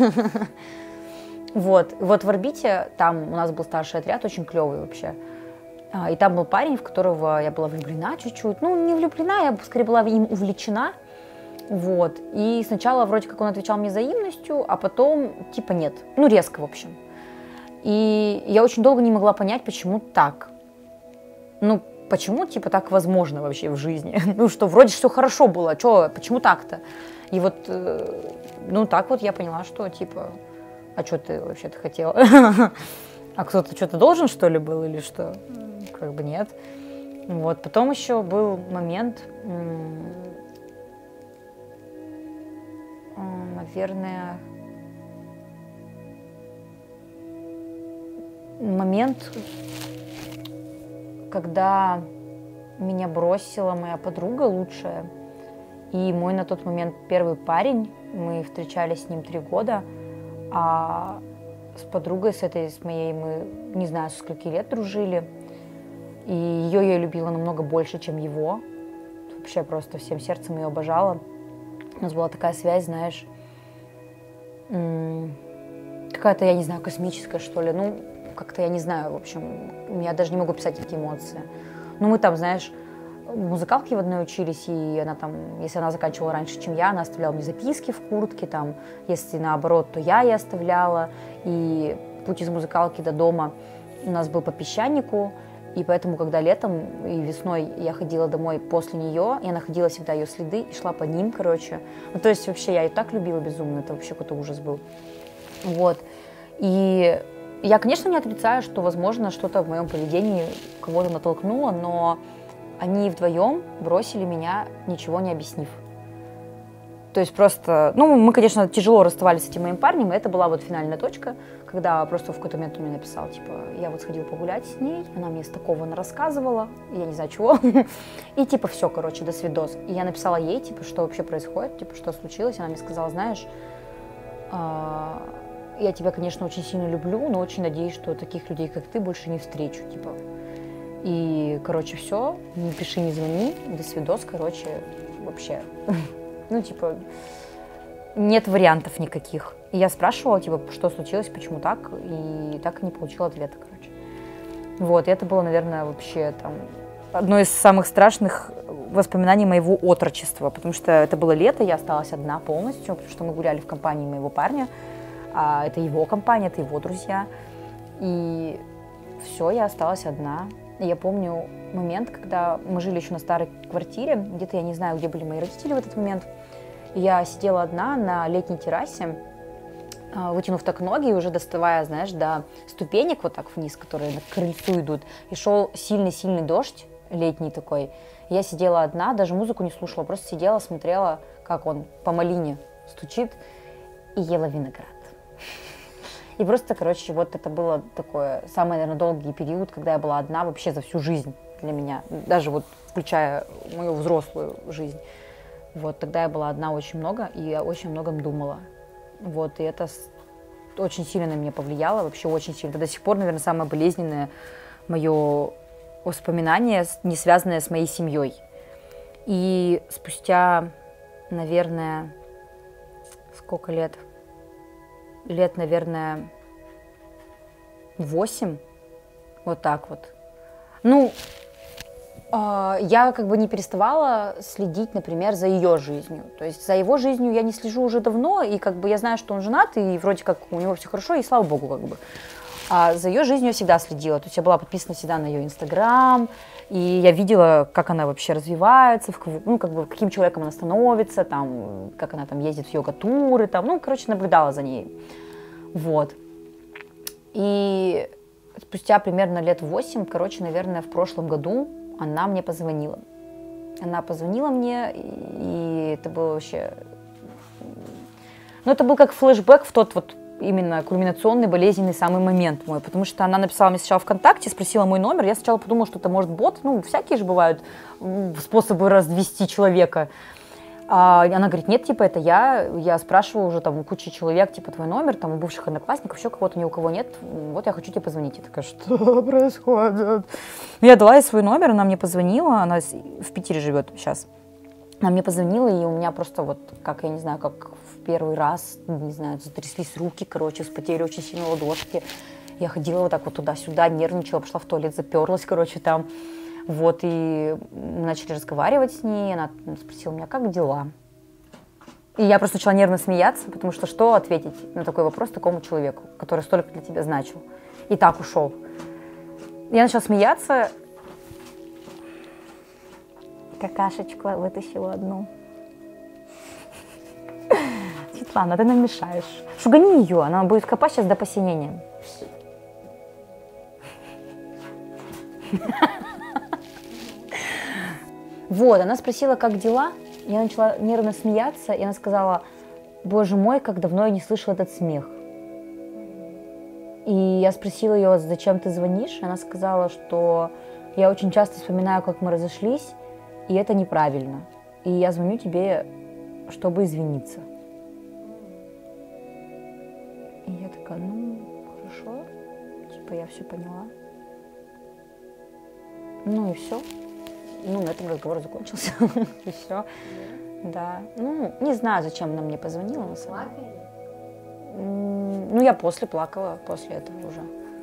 Вот. Вот в Орбите, там у нас был старший отряд, очень клевый вообще. И там был парень, в которого я была влюблена чуть-чуть. Ну, не влюблена, я скорее была им увлечена. Вот. И сначала вроде как он отвечал мне взаимностью, а потом типа нет. Ну, резко, в общем. И я очень долго не могла понять, почему так. Ну, почему, типа, так возможно вообще в жизни? Ну, что вроде все хорошо было, чё, почему так-то? И вот, ну, так вот я поняла, что, типа, а что ты вообще-то хотела? А кто-то что-то должен, что ли, был или что? Как бы нет. Вот, потом еще был момент, наверное, момент, когда меня бросила моя подруга лучшая, и мой на тот момент первый парень, мы встречались с ним три года, а с подругой, с этой, с моей, мы не знаю, со скольки лет дружили, и ее я любила намного больше, чем его, вообще просто всем сердцем ее обожала. У нас была такая связь, знаешь, какая-то, я не знаю, космическая, что ли, ну, как-то, я не знаю, в общем, я даже не могу писать эти эмоции. Ну, мы там, знаешь, в музыкалке в одной учились, и она там, если она заканчивала раньше, чем я, она оставляла мне записки в куртке, там, если наоборот, то я ей оставляла, и путь из музыкалки до дома у нас был по песчанику, и поэтому, когда летом и весной я ходила домой после нее, я находила всегда ее следы и шла по ним, короче. Ну, то есть вообще я ее так любила безумно, это вообще какой-то ужас был. Вот. И я, конечно, не отрицаю, что, возможно, что-то в моем поведении кого-то натолкнуло, но они вдвоем бросили меня, ничего не объяснив. То есть просто, ну, мы, конечно, тяжело расставались с этим моим парнем, и это была вот финальная точка, когда просто в какой-то момент он мне написал, типа, я вот сходила погулять с ней, она мне с такого рассказывала, я не знаю чего, и типа все, короче, до свидос. И я написала ей, типа, что вообще происходит, типа, что случилось, она мне сказала, знаешь, я тебя, конечно, очень сильно люблю, но очень надеюсь, что таких людей, как ты, больше не встречу, типа. И, короче, все, не пиши, не звони, до свидос, короче, вообще. Ну, типа, нет вариантов никаких. И я спрашивала, типа, что случилось, почему так, и так и не получила ответа, короче. Вот, и это было, наверное, вообще там одно из самых страшных воспоминаний моего отрочества, потому что это было лето, я осталась одна полностью, потому что мы гуляли в компании моего парня, а это его компания, это его друзья, и все, я осталась одна. И я помню момент, когда мы жили еще на старой квартире, где-то я не знаю, где были мои родители в этот момент. И я сидела одна на летней террасе, вытянув так ноги и уже доставая, знаешь, до ступенек вот так вниз, которые к крыльцу идут. И шел сильный-сильный дождь, летний такой. Я сидела одна, даже музыку не слушала, просто сидела, смотрела, как он по малине стучит, и ела виноград. И просто, короче, вот это было такое самый, наверное, долгий период, когда я была одна вообще за всю жизнь для меня, даже вот включая мою взрослую жизнь. Вот тогда я была одна очень много, и я очень многом думала. Вот, и это очень сильно на меня повлияло, вообще очень сильно. До сих пор, наверное, самое болезненное мое воспоминание, не связанное с моей семьей. И спустя, наверное, сколько лет? Лет, наверное, восемь, Вот так вот. Ну, э, я как бы не переставала следить, например, за ее жизнью. То есть за его жизнью я не слежу уже давно, и как бы я знаю, что он женат, и вроде как у него все хорошо, и слава богу, как бы. А за ее жизнью я всегда следила. То есть я была подписана всегда на ее Инстаграм, и я видела, как она вообще развивается, ну, как бы, каким человеком она становится, там, как она там ездит в йога-туры, там, ну, короче, наблюдала за ней. Вот. И спустя примерно лет восемь, короче, наверное, в прошлом году она мне позвонила. Она позвонила мне, и это было вообще... Ну, это был как флешбэк в тот вот именно кульминационный, болезненный самый момент мой, потому что она написала мне сначала ВКонтакте, спросила мой номер, я сначала подумала, что это может бот, ну, всякие же бывают способы развести человека. А она говорит, нет, типа, это я, я спрашиваю уже там у кучи человек, типа, твой номер, там, у бывших одноклассников, еще кого-то, ни у кого нет, вот я хочу тебе позвонить. Я такая, что происходит? Я дала ей свой номер, она мне позвонила, она в Питере живет сейчас. Она мне позвонила, и у меня просто вот, как, я не знаю, как в первый раз, не знаю, затряслись руки, короче, вспотели очень сильно ладошки. Я ходила вот так вот туда-сюда, нервничала, пошла в туалет, заперлась, короче, там. Вот, и мы начали разговаривать с ней, она спросила меня, как дела? И я просто начала нервно смеяться, потому что что ответить на такой вопрос такому человеку, который столько для тебя значил, и так ушел. Я начала смеяться. Какашечку вытащила одну. Светлана, ты нам мешаешь. Шугани ее, она будет копать сейчас до посинения. Вот, она спросила, как дела. Я начала нервно смеяться, и она сказала, боже мой, как давно я не слышала этот смех. И я спросила ее, зачем ты звонишь? Она сказала, что я очень часто вспоминаю, как мы разошлись, и это неправильно. И я звоню тебе, чтобы извиниться. И я такая, ну, хорошо, типа я все поняла. Ну и все. Ну, на этом разговор закончился. И все. Да. Ну, не знаю, зачем она мне позвонила, на самом деле. Ну, я после плакала, после этого уже.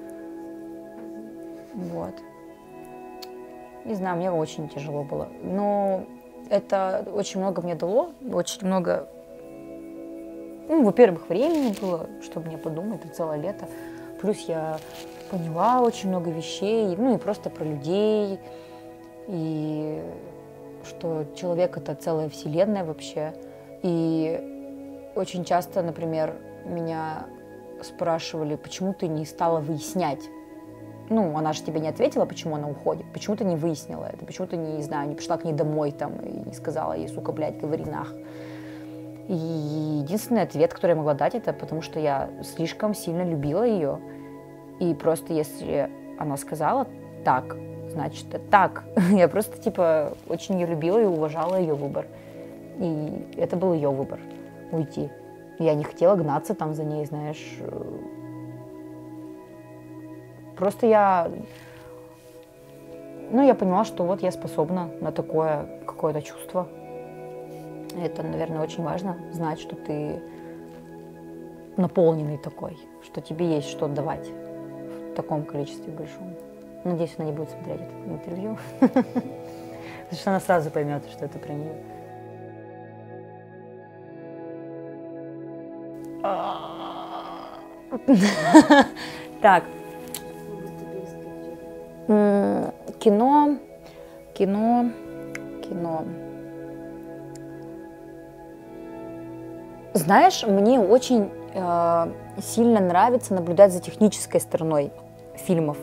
Вот. Не знаю, мне очень тяжело было. Но это очень много мне дало, очень много, ну, во-первых, времени было, чтобы мне подумать, это целое лето. Плюс я поняла очень много вещей, ну, и просто про людей, и что человек — это целая вселенная вообще. И очень часто, например, меня спрашивали, почему ты не стала выяснять. Ну, она же тебе не ответила, почему она уходит, почему ты не выяснила это, почему ты, не, не знаю, не пришла к ней домой там и не сказала ей, сука, блядь, говори нах. И единственный ответ, который я могла дать, это потому что я слишком сильно любила ее. И просто если она сказала так, значит, это так. Я просто, типа, очень ее любила и уважала ее выбор. И это был ее выбор — уйти. Я не хотела гнаться там за ней, знаешь. Просто я... Ну, я поняла, что вот я способна на такое какое-то чувство. Это, наверное, очень важно, знать, что ты наполненный такой, что тебе есть что давать в таком количестве большом. Надеюсь, она не будет смотреть это интервью, потому что она сразу поймет, что это про нее. Так. Кино, кино, кино. Знаешь, мне очень э, сильно нравится наблюдать за технической стороной фильмов.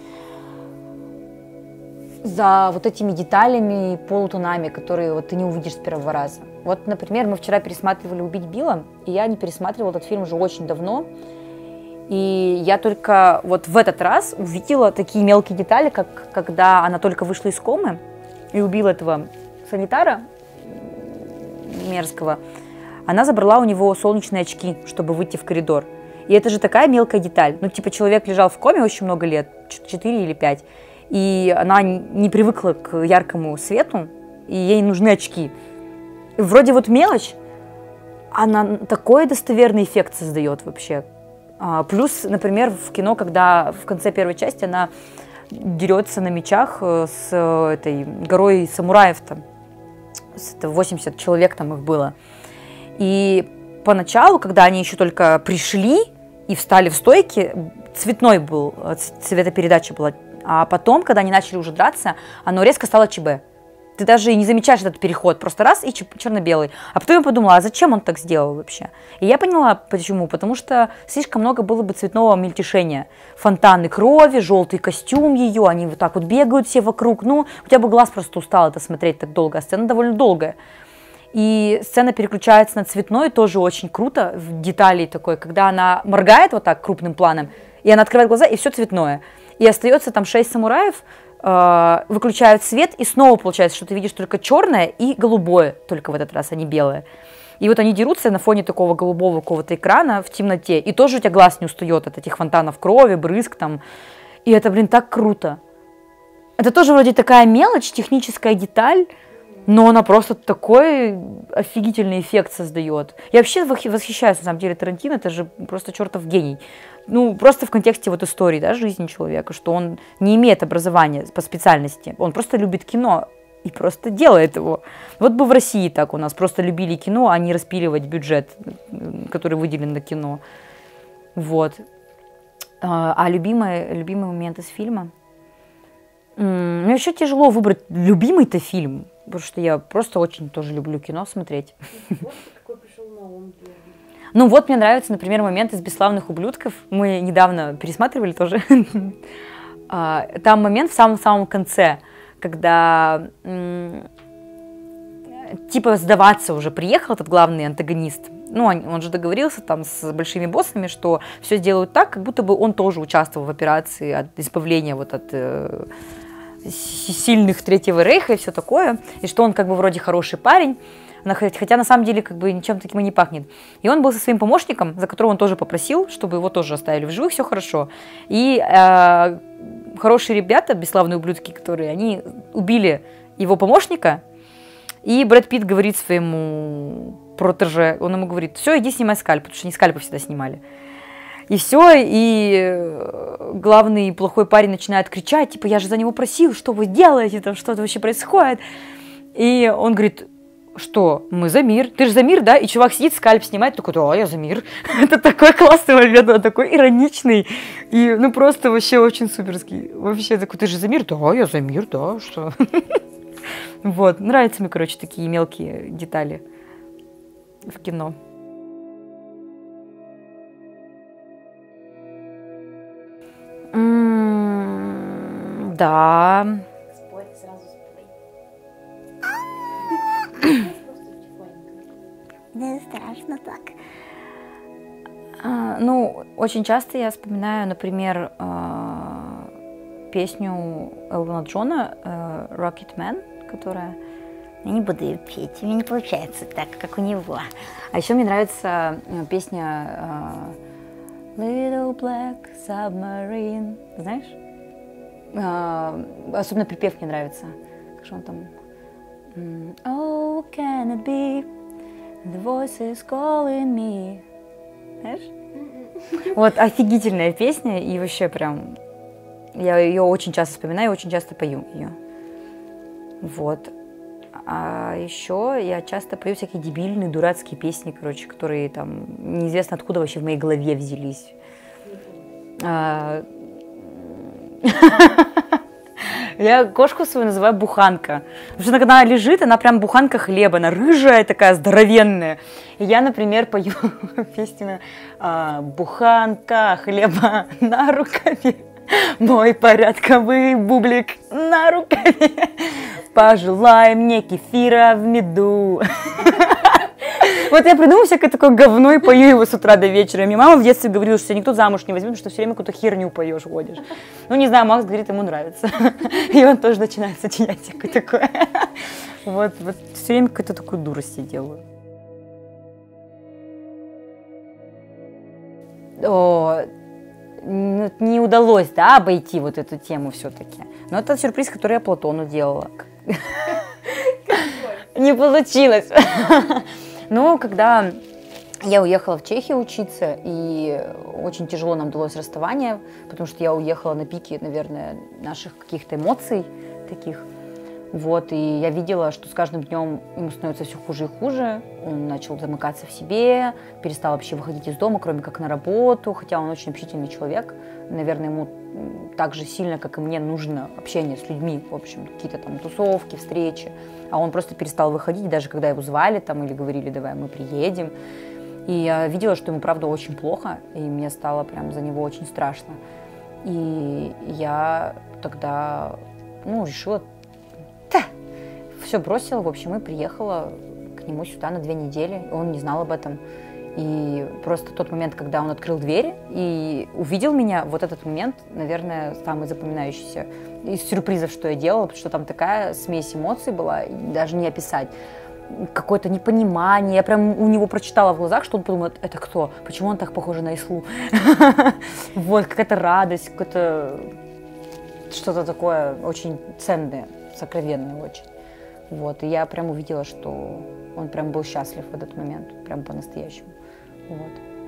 За вот этими деталями и полутонами, которые вот ты не увидишь с первого раза. Вот, например, мы вчера пересматривали «Убить Билла», и я не пересматривала этот фильм уже очень давно. И я только вот в этот раз увидела такие мелкие детали, как когда она только вышла из комы и убила этого санитара мерзкого. Она забрала у него солнечные очки, чтобы выйти в коридор. И это же такая мелкая деталь. Ну, типа, человек лежал в коме очень много лет, четыре или пять, и она не привыкла к яркому свету, и ей нужны очки. И вроде вот мелочь, она такой достоверный эффект создает вообще. А, плюс, например, в кино, когда в конце первой части она дерется на мечах с этой горой самураев-то. восемьдесят человек там их было. И поначалу, когда они еще только пришли и встали в стойке, цветной был, цветопередача была. А потом, когда они начали уже драться, оно резко стало ЧБ. Ты даже и не замечаешь этот переход, просто раз и черно-белый. А потом я подумала, а зачем он так сделал вообще? И я поняла, почему. Потому что слишком много было бы цветного мельтешения. Фонтаны крови, желтый костюм ее, они вот так вот бегают все вокруг. Ну, у тебя бы глаз просто устал это смотреть так долго, а сцена довольно долгая. И сцена переключается на цветной, тоже очень круто, в детали такой, когда она моргает вот так крупным планом, и она открывает глаза, и все цветное. И остается там шесть самураев, э, выключают свет, и снова получается, что ты видишь только черное и голубое, только в этот раз, а не белое. И вот они дерутся на фоне такого голубого какого-то экрана в темноте, и тоже у тебя глаз не устает от этих фонтанов крови, брызг там. И это, блин, так круто. Это тоже вроде такая мелочь, техническая деталь, но она просто такой офигительный эффект создает. Я вообще восхищаюсь, на самом деле, Тарантино, это же просто чертов гений. Ну, просто в контексте вот истории, да, жизни человека, что он не имеет образования по специальности, он просто любит кино и просто делает его. Вот бы в России так у нас просто любили кино, а не распиливать бюджет, который выделен на кино. Вот. А любимый, любимый момент из фильма? Мне вообще тяжело выбрать любимый-то фильм. Потому что я просто очень тоже люблю кино смотреть. Какой пришел на ум? Ну вот мне нравится, например, момент из «Бесславных ублюдков». Мы недавно пересматривали тоже. Там момент в самом-самом конце, когда типа сдаваться уже приехал этот главный антагонист. Ну, он, он же договорился там с большими боссами, что все сделают так, как будто бы он тоже участвовал в операции от избавления вот от э, сильных Третьего Рейха и все такое, и что он как бы вроде хороший парень, хотя на самом деле как бы ничем таким и не пахнет. И он был со своим помощником, за которого он тоже попросил, чтобы его тоже оставили в живых, все хорошо. И э, хорошие ребята, бесславные ублюдки, которые, они убили его помощника, и Брэд Питт говорит своему протеже, он ему говорит, все, иди снимай скальп, потому что они скальпы всегда снимали. И все, и главный плохой парень начинает кричать, типа, я же за него просил, что вы делаете, там что-то вообще происходит. И он говорит, что, мы за мир, ты же за мир, да? И чувак сидит, скальп снимает, такой, да, я за мир. Это такой классный момент, он такой ироничный, и, ну, просто вообще очень суперский. Вообще такой, ты же за мир? Да, я за мир, да, что? Вот, нравятся мне, короче, такие мелкие детали в кино. М-м, да. Спой, сразу спой. Не страшно так. А, ну, очень часто я вспоминаю, например, а, песню Элтона Джона «Rocketman», которая... Я не буду ее петь, у меня не получается так, как у него. А еще мне нравится песня Little Black Submarine, знаешь? Особенно припев мне нравится. Как же он там? Oh, can it be? The voice is calling me. Знаешь? Вот офигительная песня, и вообще прям... Я ее очень часто вспоминаю, очень часто пою ее. Вот. А еще я часто пою всякие дебильные, дурацкие песни, короче, которые там неизвестно откуда вообще в моей голове взялись. А... Я кошку свою называю буханка. Потому что когда она лежит, она прям буханка хлеба, она рыжая такая, здоровенная. И я, например, пою песню «Буханка хлеба на рукаве, мой порядковый бублик на рукаве, пожелай мне кефира в меду». Вот я придумала всякое такое говно и пою его с утра до вечера. Мне мама в детстве говорила, что тебя никто замуж не возьмет, потому что все время какую-то херню поешь, ходишь. Ну, не знаю, Макс говорит, ему нравится. И он тоже начинает сочинять всякое такое. Вот, вот все время какую-то такую дурость я делаю. О, не удалось, да, обойти вот эту тему все-таки. Но это сюрприз, который я Платону делала. Не получилось. Ну, когда Я уехала в Чехию учиться, и очень тяжело нам далось расставание, потому что я уехала на пике, наверное, наших каких-то эмоций таких. Вот, и я видела, что с каждым днем ему становится все хуже и хуже. Он начал замыкаться в себе, перестал вообще выходить из дома, кроме как на работу, хотя он очень общительный человек. Наверное, ему так же сильно, как и мне, нужно общение с людьми, в общем, какие-то там тусовки, встречи. А он просто перестал выходить, даже когда его звали там или говорили, давай мы приедем. И я видела, что ему, правда, очень плохо, и мне стало прям за него очень страшно. И я тогда, ну, решила, да, все бросила, в общем, и приехала к нему сюда на две недели. Он не знал об этом. И просто тот момент, когда он открыл двери и увидел меня, вот этот момент, наверное, самый запоминающийся из сюрпризов, что я делала, потому что там такая смесь эмоций была, даже не описать. Какое-то непонимание, я прям у него прочитала в глазах, что он подумает, это кто, почему он так похож на Ислу. Вот, какая-то радость, какое-то что-то такое очень ценное, сокровенное очень. Вот, и я прям увидела, что он прям был счастлив в этот момент, прям по-настоящему. Вот.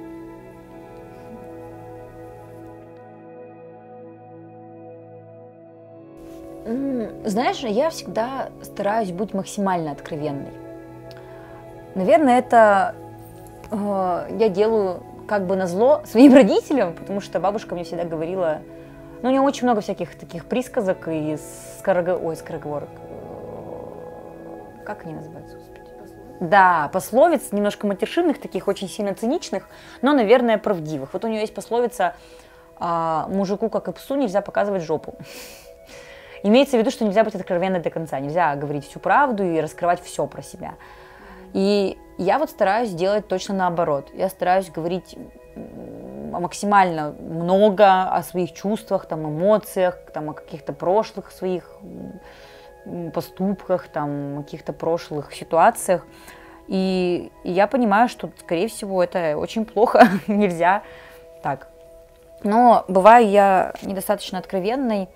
Знаешь, я всегда стараюсь быть максимально откровенной. Наверное, это э, я делаю как бы назло своим родителям, потому что бабушка мне всегда говорила, ну, у нее очень много всяких таких присказок и скорого... Ой, скороговорок. Как они называются, господи? Да, пословиц, немножко матершинных, таких очень сильно циничных, но, наверное, правдивых. Вот у нее есть пословица а, «Мужику, как и псу, нельзя показывать жопу». Имеется в виду, что нельзя быть откровенной до конца, нельзя говорить всю правду и раскрывать все про себя. И я вот стараюсь делать точно наоборот. Я стараюсь говорить максимально много о своих чувствах, там, эмоциях, там, о каких-то прошлых своих поступках, там, каких-то прошлых ситуациях. И, и я понимаю, что, скорее всего, это очень плохо, нельзя так. Но бываю я недостаточно откровенной,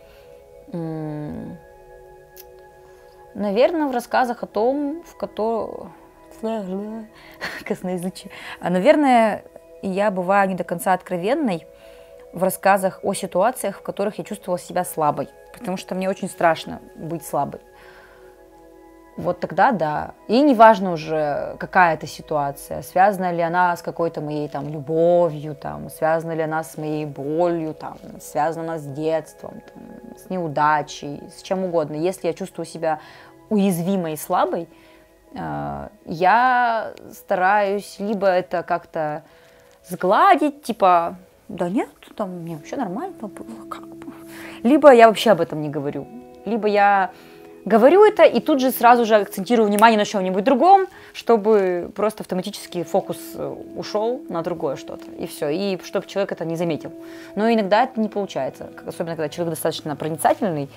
наверное, в рассказах о том, в котором... Косноязычие. Наверное, я бываю не до конца откровенной в рассказах о ситуациях, в которых я чувствовала себя слабой, потому что мне очень страшно быть слабой. Вот тогда да. И неважно уже, какая это ситуация, связана ли она с какой-то моей там любовью, там, связана ли она с моей болью, там, связана она с детством, там, с неудачей, с чем угодно. Если я чувствую себя уязвимой и слабой, э, я стараюсь либо это как-то сгладить, типа, да нет, там, мне вообще нормально было, как бы. Либо я вообще об этом не говорю, либо я говорю это и тут же сразу же акцентирую внимание на чем-нибудь другом, чтобы просто автоматически фокус ушел на другое что-то, и все, и чтобы человек это не заметил. Но иногда это не получается, особенно когда человек достаточно проницательный,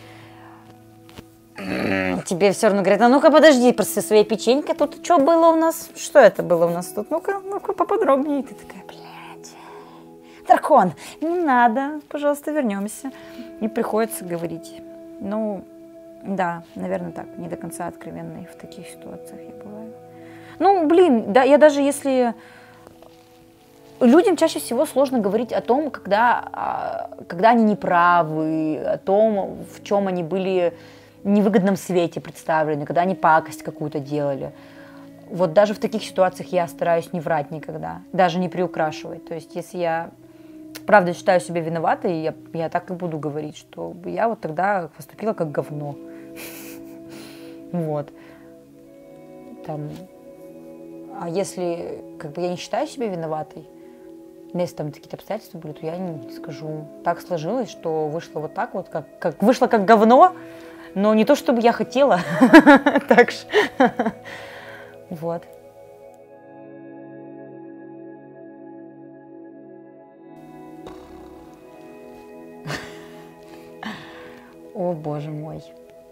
тебе все равно говорят, а ну-ка подожди, просто своей печенькой, тут что было у нас, что это было у нас тут, ну-ка, ну-ка поподробнее, и ты такая, блядь, дракон, не надо, пожалуйста, вернемся, и приходится говорить, ну... Да, наверное, так, не до конца откровенной в таких ситуациях я бываю. Ну, блин, да, я даже если... Людям чаще всего сложно говорить о том, когда, когда они неправы, о том, в чем они были в невыгодном свете представлены, когда они пакость какую-то делали. Вот даже в таких ситуациях я стараюсь не врать никогда, даже не приукрашивать. То есть если я... правда считаю себя виноватой, я, я так и буду говорить, что я вот тогда поступила как говно. Вот. Там. А если как бы я не считаю себя виноватой, если там какие-то обстоятельства были, то я не скажу. Так сложилось, что вышло вот так вот, как, как вышло как говно, но не то, чтобы я хотела. Так же. Вот. О, боже мой.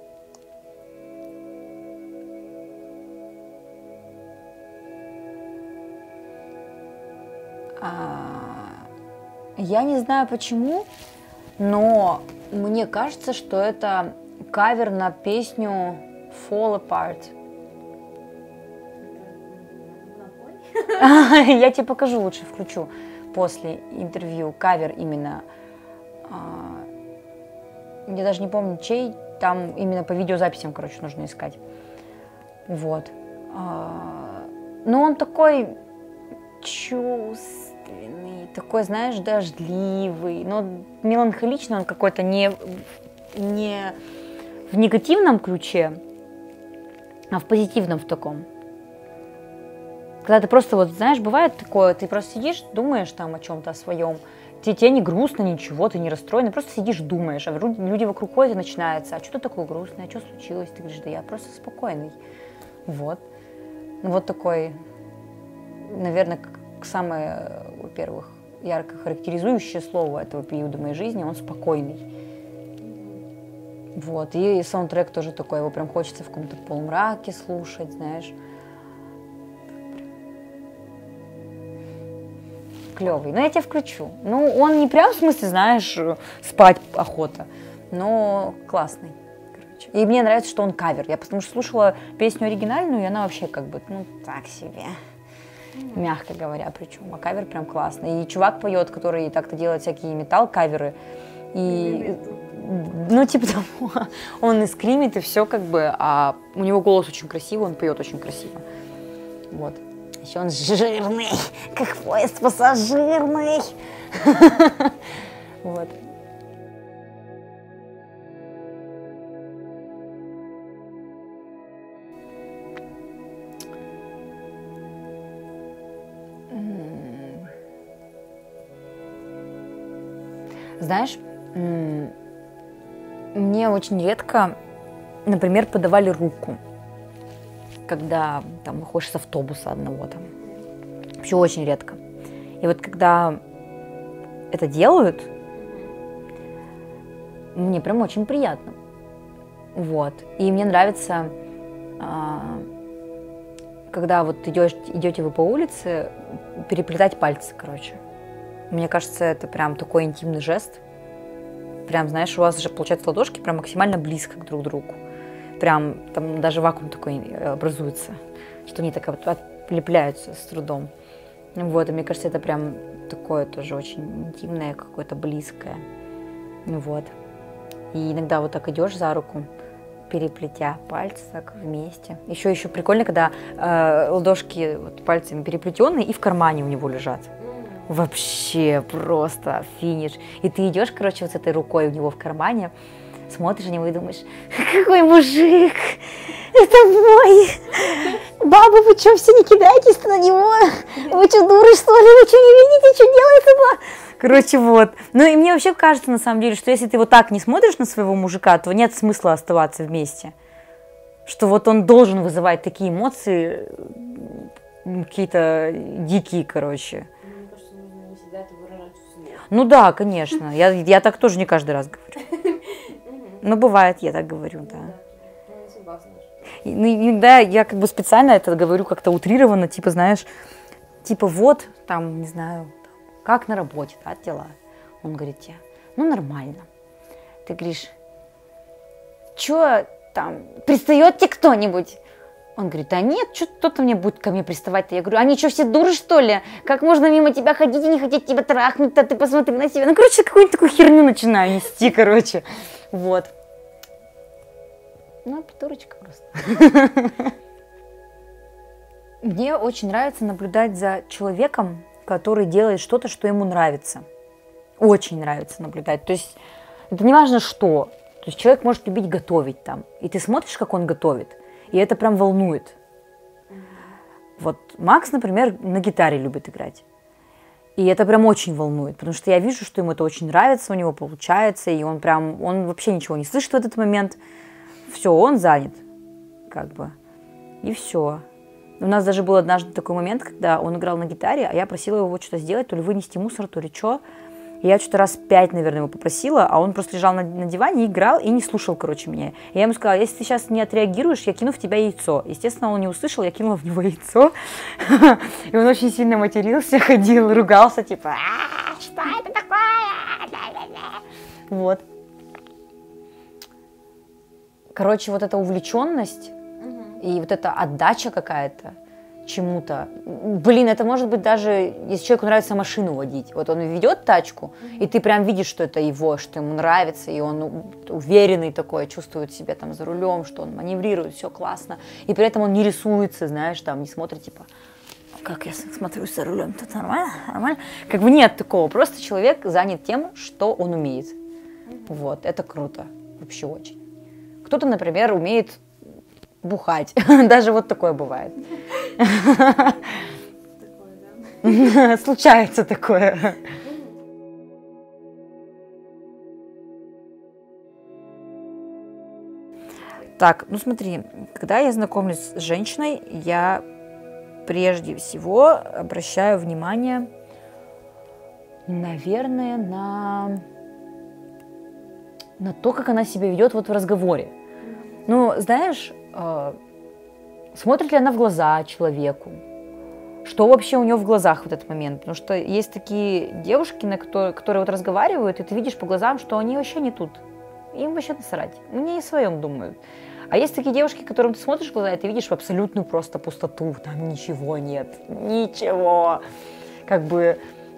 А, я не знаю почему, но мне кажется, что это кавер на песню Fall Apart. Я тебе покажу лучше, включу после интервью кавер именно. Я даже не помню, чей. Там именно по видеозаписям, короче, нужно искать. Вот. Но он такой чувственный, такой, знаешь, дождливый, но меланхоличный он какой-то, не, не в негативном ключе, а в позитивном в таком. Когда ты просто, вот, знаешь, бывает такое, ты просто сидишь, думаешь там о чем-то, о своем, тебе, тебе не грустно, ничего, ты не расстроен, просто сидишь, думаешь, а люди вокруг ходят, и начинается, а что ты такое грустное, а что случилось? Ты говоришь, да я просто спокойный. Вот. Ну, вот такой, наверное, самое, во-первых, ярко характеризующее слово этого периода моей жизни, он спокойный. Вот. И саундтрек тоже такой, его прям хочется в каком-то полумраке слушать, знаешь. Клевый. Но я тебя включу. Ну, он не прям в смысле, знаешь, спать охота, но классный. Короче. И мне нравится, что он кавер. Я потому что слушала песню оригинальную, и она вообще как бы, ну, так себе. Мягко говоря, причем. А кавер прям классный. И чувак поет, который так-то делает всякие металл-каверы. И, ну, типа того, он и скримит, и все как бы, а у него голос очень красивый, он поет очень красиво. Вот. Еще он жирный, как поезд пассажирный. Вот. Знаешь, мне очень редко, например, подавали руку, когда там выходишь с автобуса одного там. Вообще очень редко. И вот когда это делают, мне прям очень приятно. Вот. И мне нравится, когда вот идешь, идете вы по улице, переплетать пальцы, короче. Мне кажется, это прям такой интимный жест. Прям, знаешь, у вас же, получается, ладошки прям максимально близко друг к другу. Прям там даже вакуум такой образуется, что они так вот отлепляются с трудом. Вот, и мне кажется, это прям такое тоже очень интимное, какое-то близкое. Вот. И иногда вот так идешь за руку, переплетя пальцы так вместе. Еще еще прикольно, когда э, ладошки вот, пальцами переплетенные и в кармане у него лежат. Вообще просто финиш. И ты идешь, короче, вот с этой рукой у него в кармане, смотришь на него и думаешь, какой мужик, это мой. Бабы, вы что, все не кидаетесь на него? Вы что, дуры, что ли? Вы что, не видите, что делается? Короче, вот. Ну и мне вообще кажется, на самом деле, что если ты вот так не смотришь на своего мужика, то нет смысла оставаться вместе. Что вот он должен вызывать такие эмоции, какие-то дикие, короче. Ну да, конечно. Я, я так тоже не каждый раз говорю. Но бывает, я так говорю, да. Ну, иногда я как бы специально это говорю как-то утрированно, типа, знаешь, типа вот, там, не знаю, как на работе, да, дела. Он говорит тебе, ну нормально. Ты говоришь, что там, пристает тебе кто-нибудь? Он говорит, да нет, что кто-то мне будет ко мне приставать-то. Я говорю, они что, все дуры, что ли? Как можно мимо тебя ходить и не хотеть тебя трахнуть-то? Ты посмотри на себя. Ну, короче, какую-нибудь такую херню начинаю нести, короче. Вот. Ну, придурочка просто. Мне очень нравится наблюдать за человеком, который делает что-то, что ему нравится. Очень нравится наблюдать. То есть, это не важно что. То есть, человек может любить готовить там. И ты смотришь, как он готовит. И это прям волнует. Вот Макс, например, на гитаре любит играть. И это прям очень волнует, потому что я вижу, что ему это очень нравится, у него получается, и он прям, он вообще ничего не слышит в этот момент. Все, он занят, как бы. И все. У нас даже был однажды такой момент, когда он играл на гитаре, а я просила его вот что-то сделать, то ли вынести мусор, то ли что. И я что-то раз пять, наверное, его попросила, а он просто лежал на, на диване, играл и не слушал, короче, меня. И я ему сказала, если ты сейчас не отреагируешь, я кину в тебя яйцо. Естественно, он не услышал, я кинула в него яйцо. И он очень сильно матерился, ходил, ругался, типа, что это такое? Вот. Короче, вот эта увлеченность и вот эта отдача какая-то, чему-то. Блин, это может быть даже, если человеку нравится машину водить. Вот он ведет тачку, и ты прям видишь, что это его, что ему нравится, и он уверенный такой, чувствует себя там за рулем, что он маневрирует, все классно. И при этом он не рисуется, знаешь, там не смотрит, типа, как я смотрюсь за рулем, тут нормально, нормально. Как бы нет такого, просто человек занят тем, что он умеет. Вот, это круто, вообще очень. Кто-то, например, умеет бухать. Даже вот такое бывает. Случается такое. Так, ну смотри, когда я знакомлюсь с женщиной, я прежде всего обращаю внимание, наверное, на, на то, как она себя ведет вот в разговоре. Ну, знаешь, э, смотрит ли она в глаза человеку, что вообще у нее в глазах в этот момент. Потому что есть такие девушки, на которые, которые вот разговаривают, и ты видишь по глазам, что они вообще не тут. Им вообще насрать. Они о своем думают. А есть такие девушки, которым ты смотришь в глаза, и ты видишь абсолютную просто пустоту. Там ничего нет. Ничего. Как бы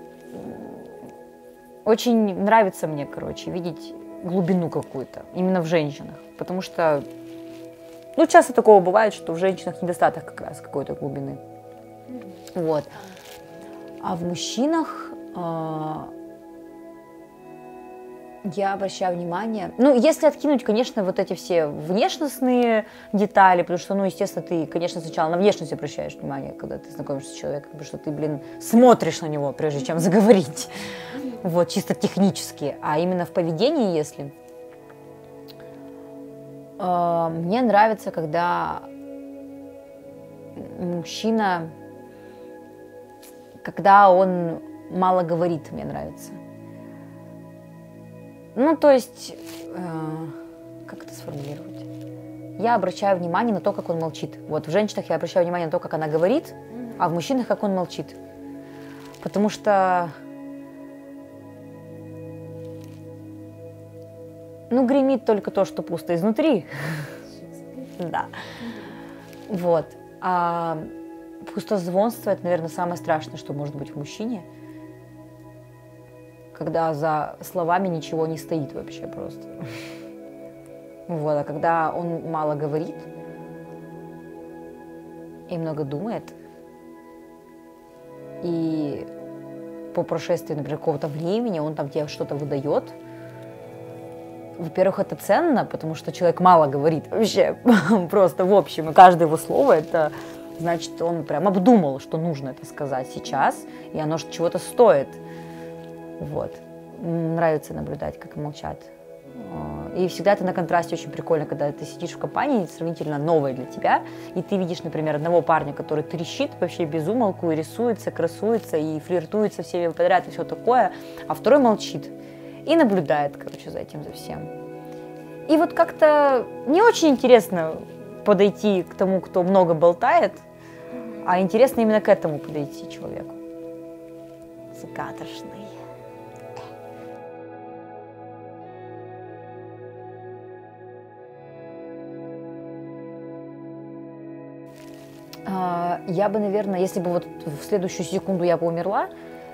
очень нравится мне, короче, видеть глубину какую-то. Именно в женщинах. Потому что, ну, часто такого бывает, что в женщинах недостаток как раз какой-то глубины. Вот. А в мужчинах э, я обращаю внимание, ну, если откинуть, конечно, вот эти все внешностные детали, потому что, ну, естественно, ты, конечно, сначала на внешность обращаешь внимание, когда ты знакомишься с человеком, потому что ты, блин, смотришь на него, прежде чем заговорить. Вот, чисто технически. А именно в поведении, если... Э, мне нравится, когда мужчина... Когда он мало говорит, мне нравится. Ну, то есть, э, как это сформулировать? Я обращаю внимание на то, как он молчит. Вот в женщинах я обращаю внимание на то, как она говорит, а в мужчинах, как он молчит. Потому что, ну, гремит только то, что пусто изнутри. Да. Вот. А пустозвонство – это, наверное, самое страшное, что может быть в мужчине, когда за словами ничего не стоит вообще просто. Вот. А когда он мало говорит и много думает, и по прошествии, например, какого-то времени он там тебе что-то выдает, во-первых, это ценно, потому что человек мало говорит вообще, просто в общем, и каждое его слово – это... Значит, он прям обдумал, что нужно это сказать сейчас, и оно чего-то стоит. Вот. Нравится наблюдать, как молчат. И всегда это на контрасте очень прикольно, когда ты сидишь в компании, сравнительно новой для тебя, и ты видишь, например, одного парня, который трещит вообще без умолку, и рисуется, красуется, и флиртует со всеми подряд, и все такое, а второй молчит и наблюдает, короче, за этим, за всем. И вот как-то не очень интересно подойти к тому, кто много болтает, а интересно именно к этому подойти человеку. Загадочный. А, я бы, наверное, если бы вот в следующую секунду я бы умерла,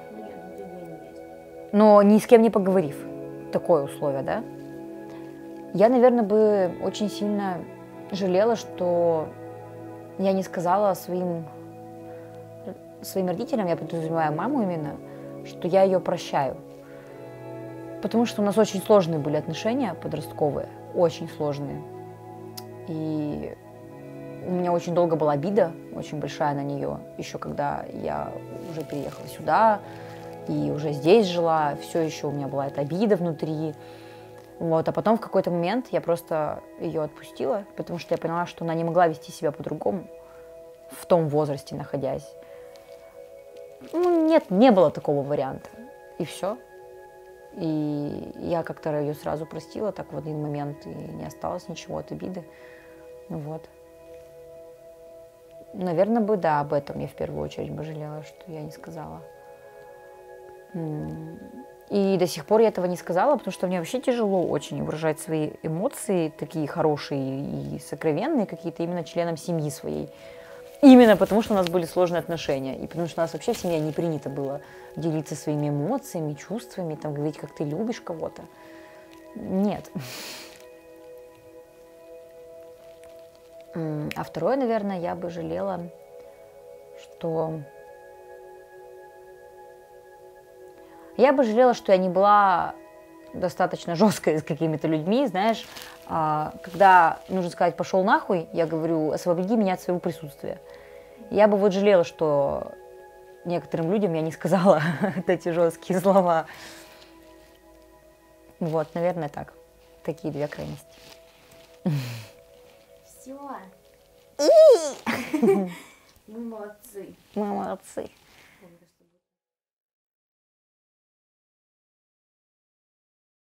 но ни с кем не поговорив, такое условие, да, я, наверное, бы очень сильно жалела, что я не сказала своим, своим родителям, я подразумеваю маму именно, что я ее прощаю. Потому что у нас очень сложные были отношения подростковые, очень сложные. И у меня очень долго была обида, очень большая на нее, еще когда я уже переехала сюда и уже здесь жила, все еще у меня была эта обида внутри. Вот, а потом в какой-то момент я просто ее отпустила, потому что я поняла, что она не могла вести себя по-другому в том возрасте, находясь. Ну, нет, не было такого варианта. И все. И я как-то ее сразу простила так в один момент, и не осталось ничего от обиды. Ну вот. Наверное, бы, да, об этом я в первую очередь бы жалела, что я не сказала. И до сих пор я этого не сказала, потому что мне вообще тяжело очень выражать свои эмоции, такие хорошие и сокровенные какие-то, именно членам семьи своей. Именно потому, что у нас были сложные отношения. И потому что у нас вообще в семье не принято было делиться своими эмоциями, чувствами, там, говорить, как ты любишь кого-то. Нет. А второе, наверное, я бы жалела, что... Я бы жалела, что я не была достаточно жесткой с какими-то людьми, знаешь, когда нужно сказать «пошел нахуй», я говорю «освободи меня от своего присутствия». Я бы вот жалела, что некоторым людям я не сказала эти жесткие слова. Вот, наверное, так. Такие две крайности. Все. Мы молодцы. Мы молодцы.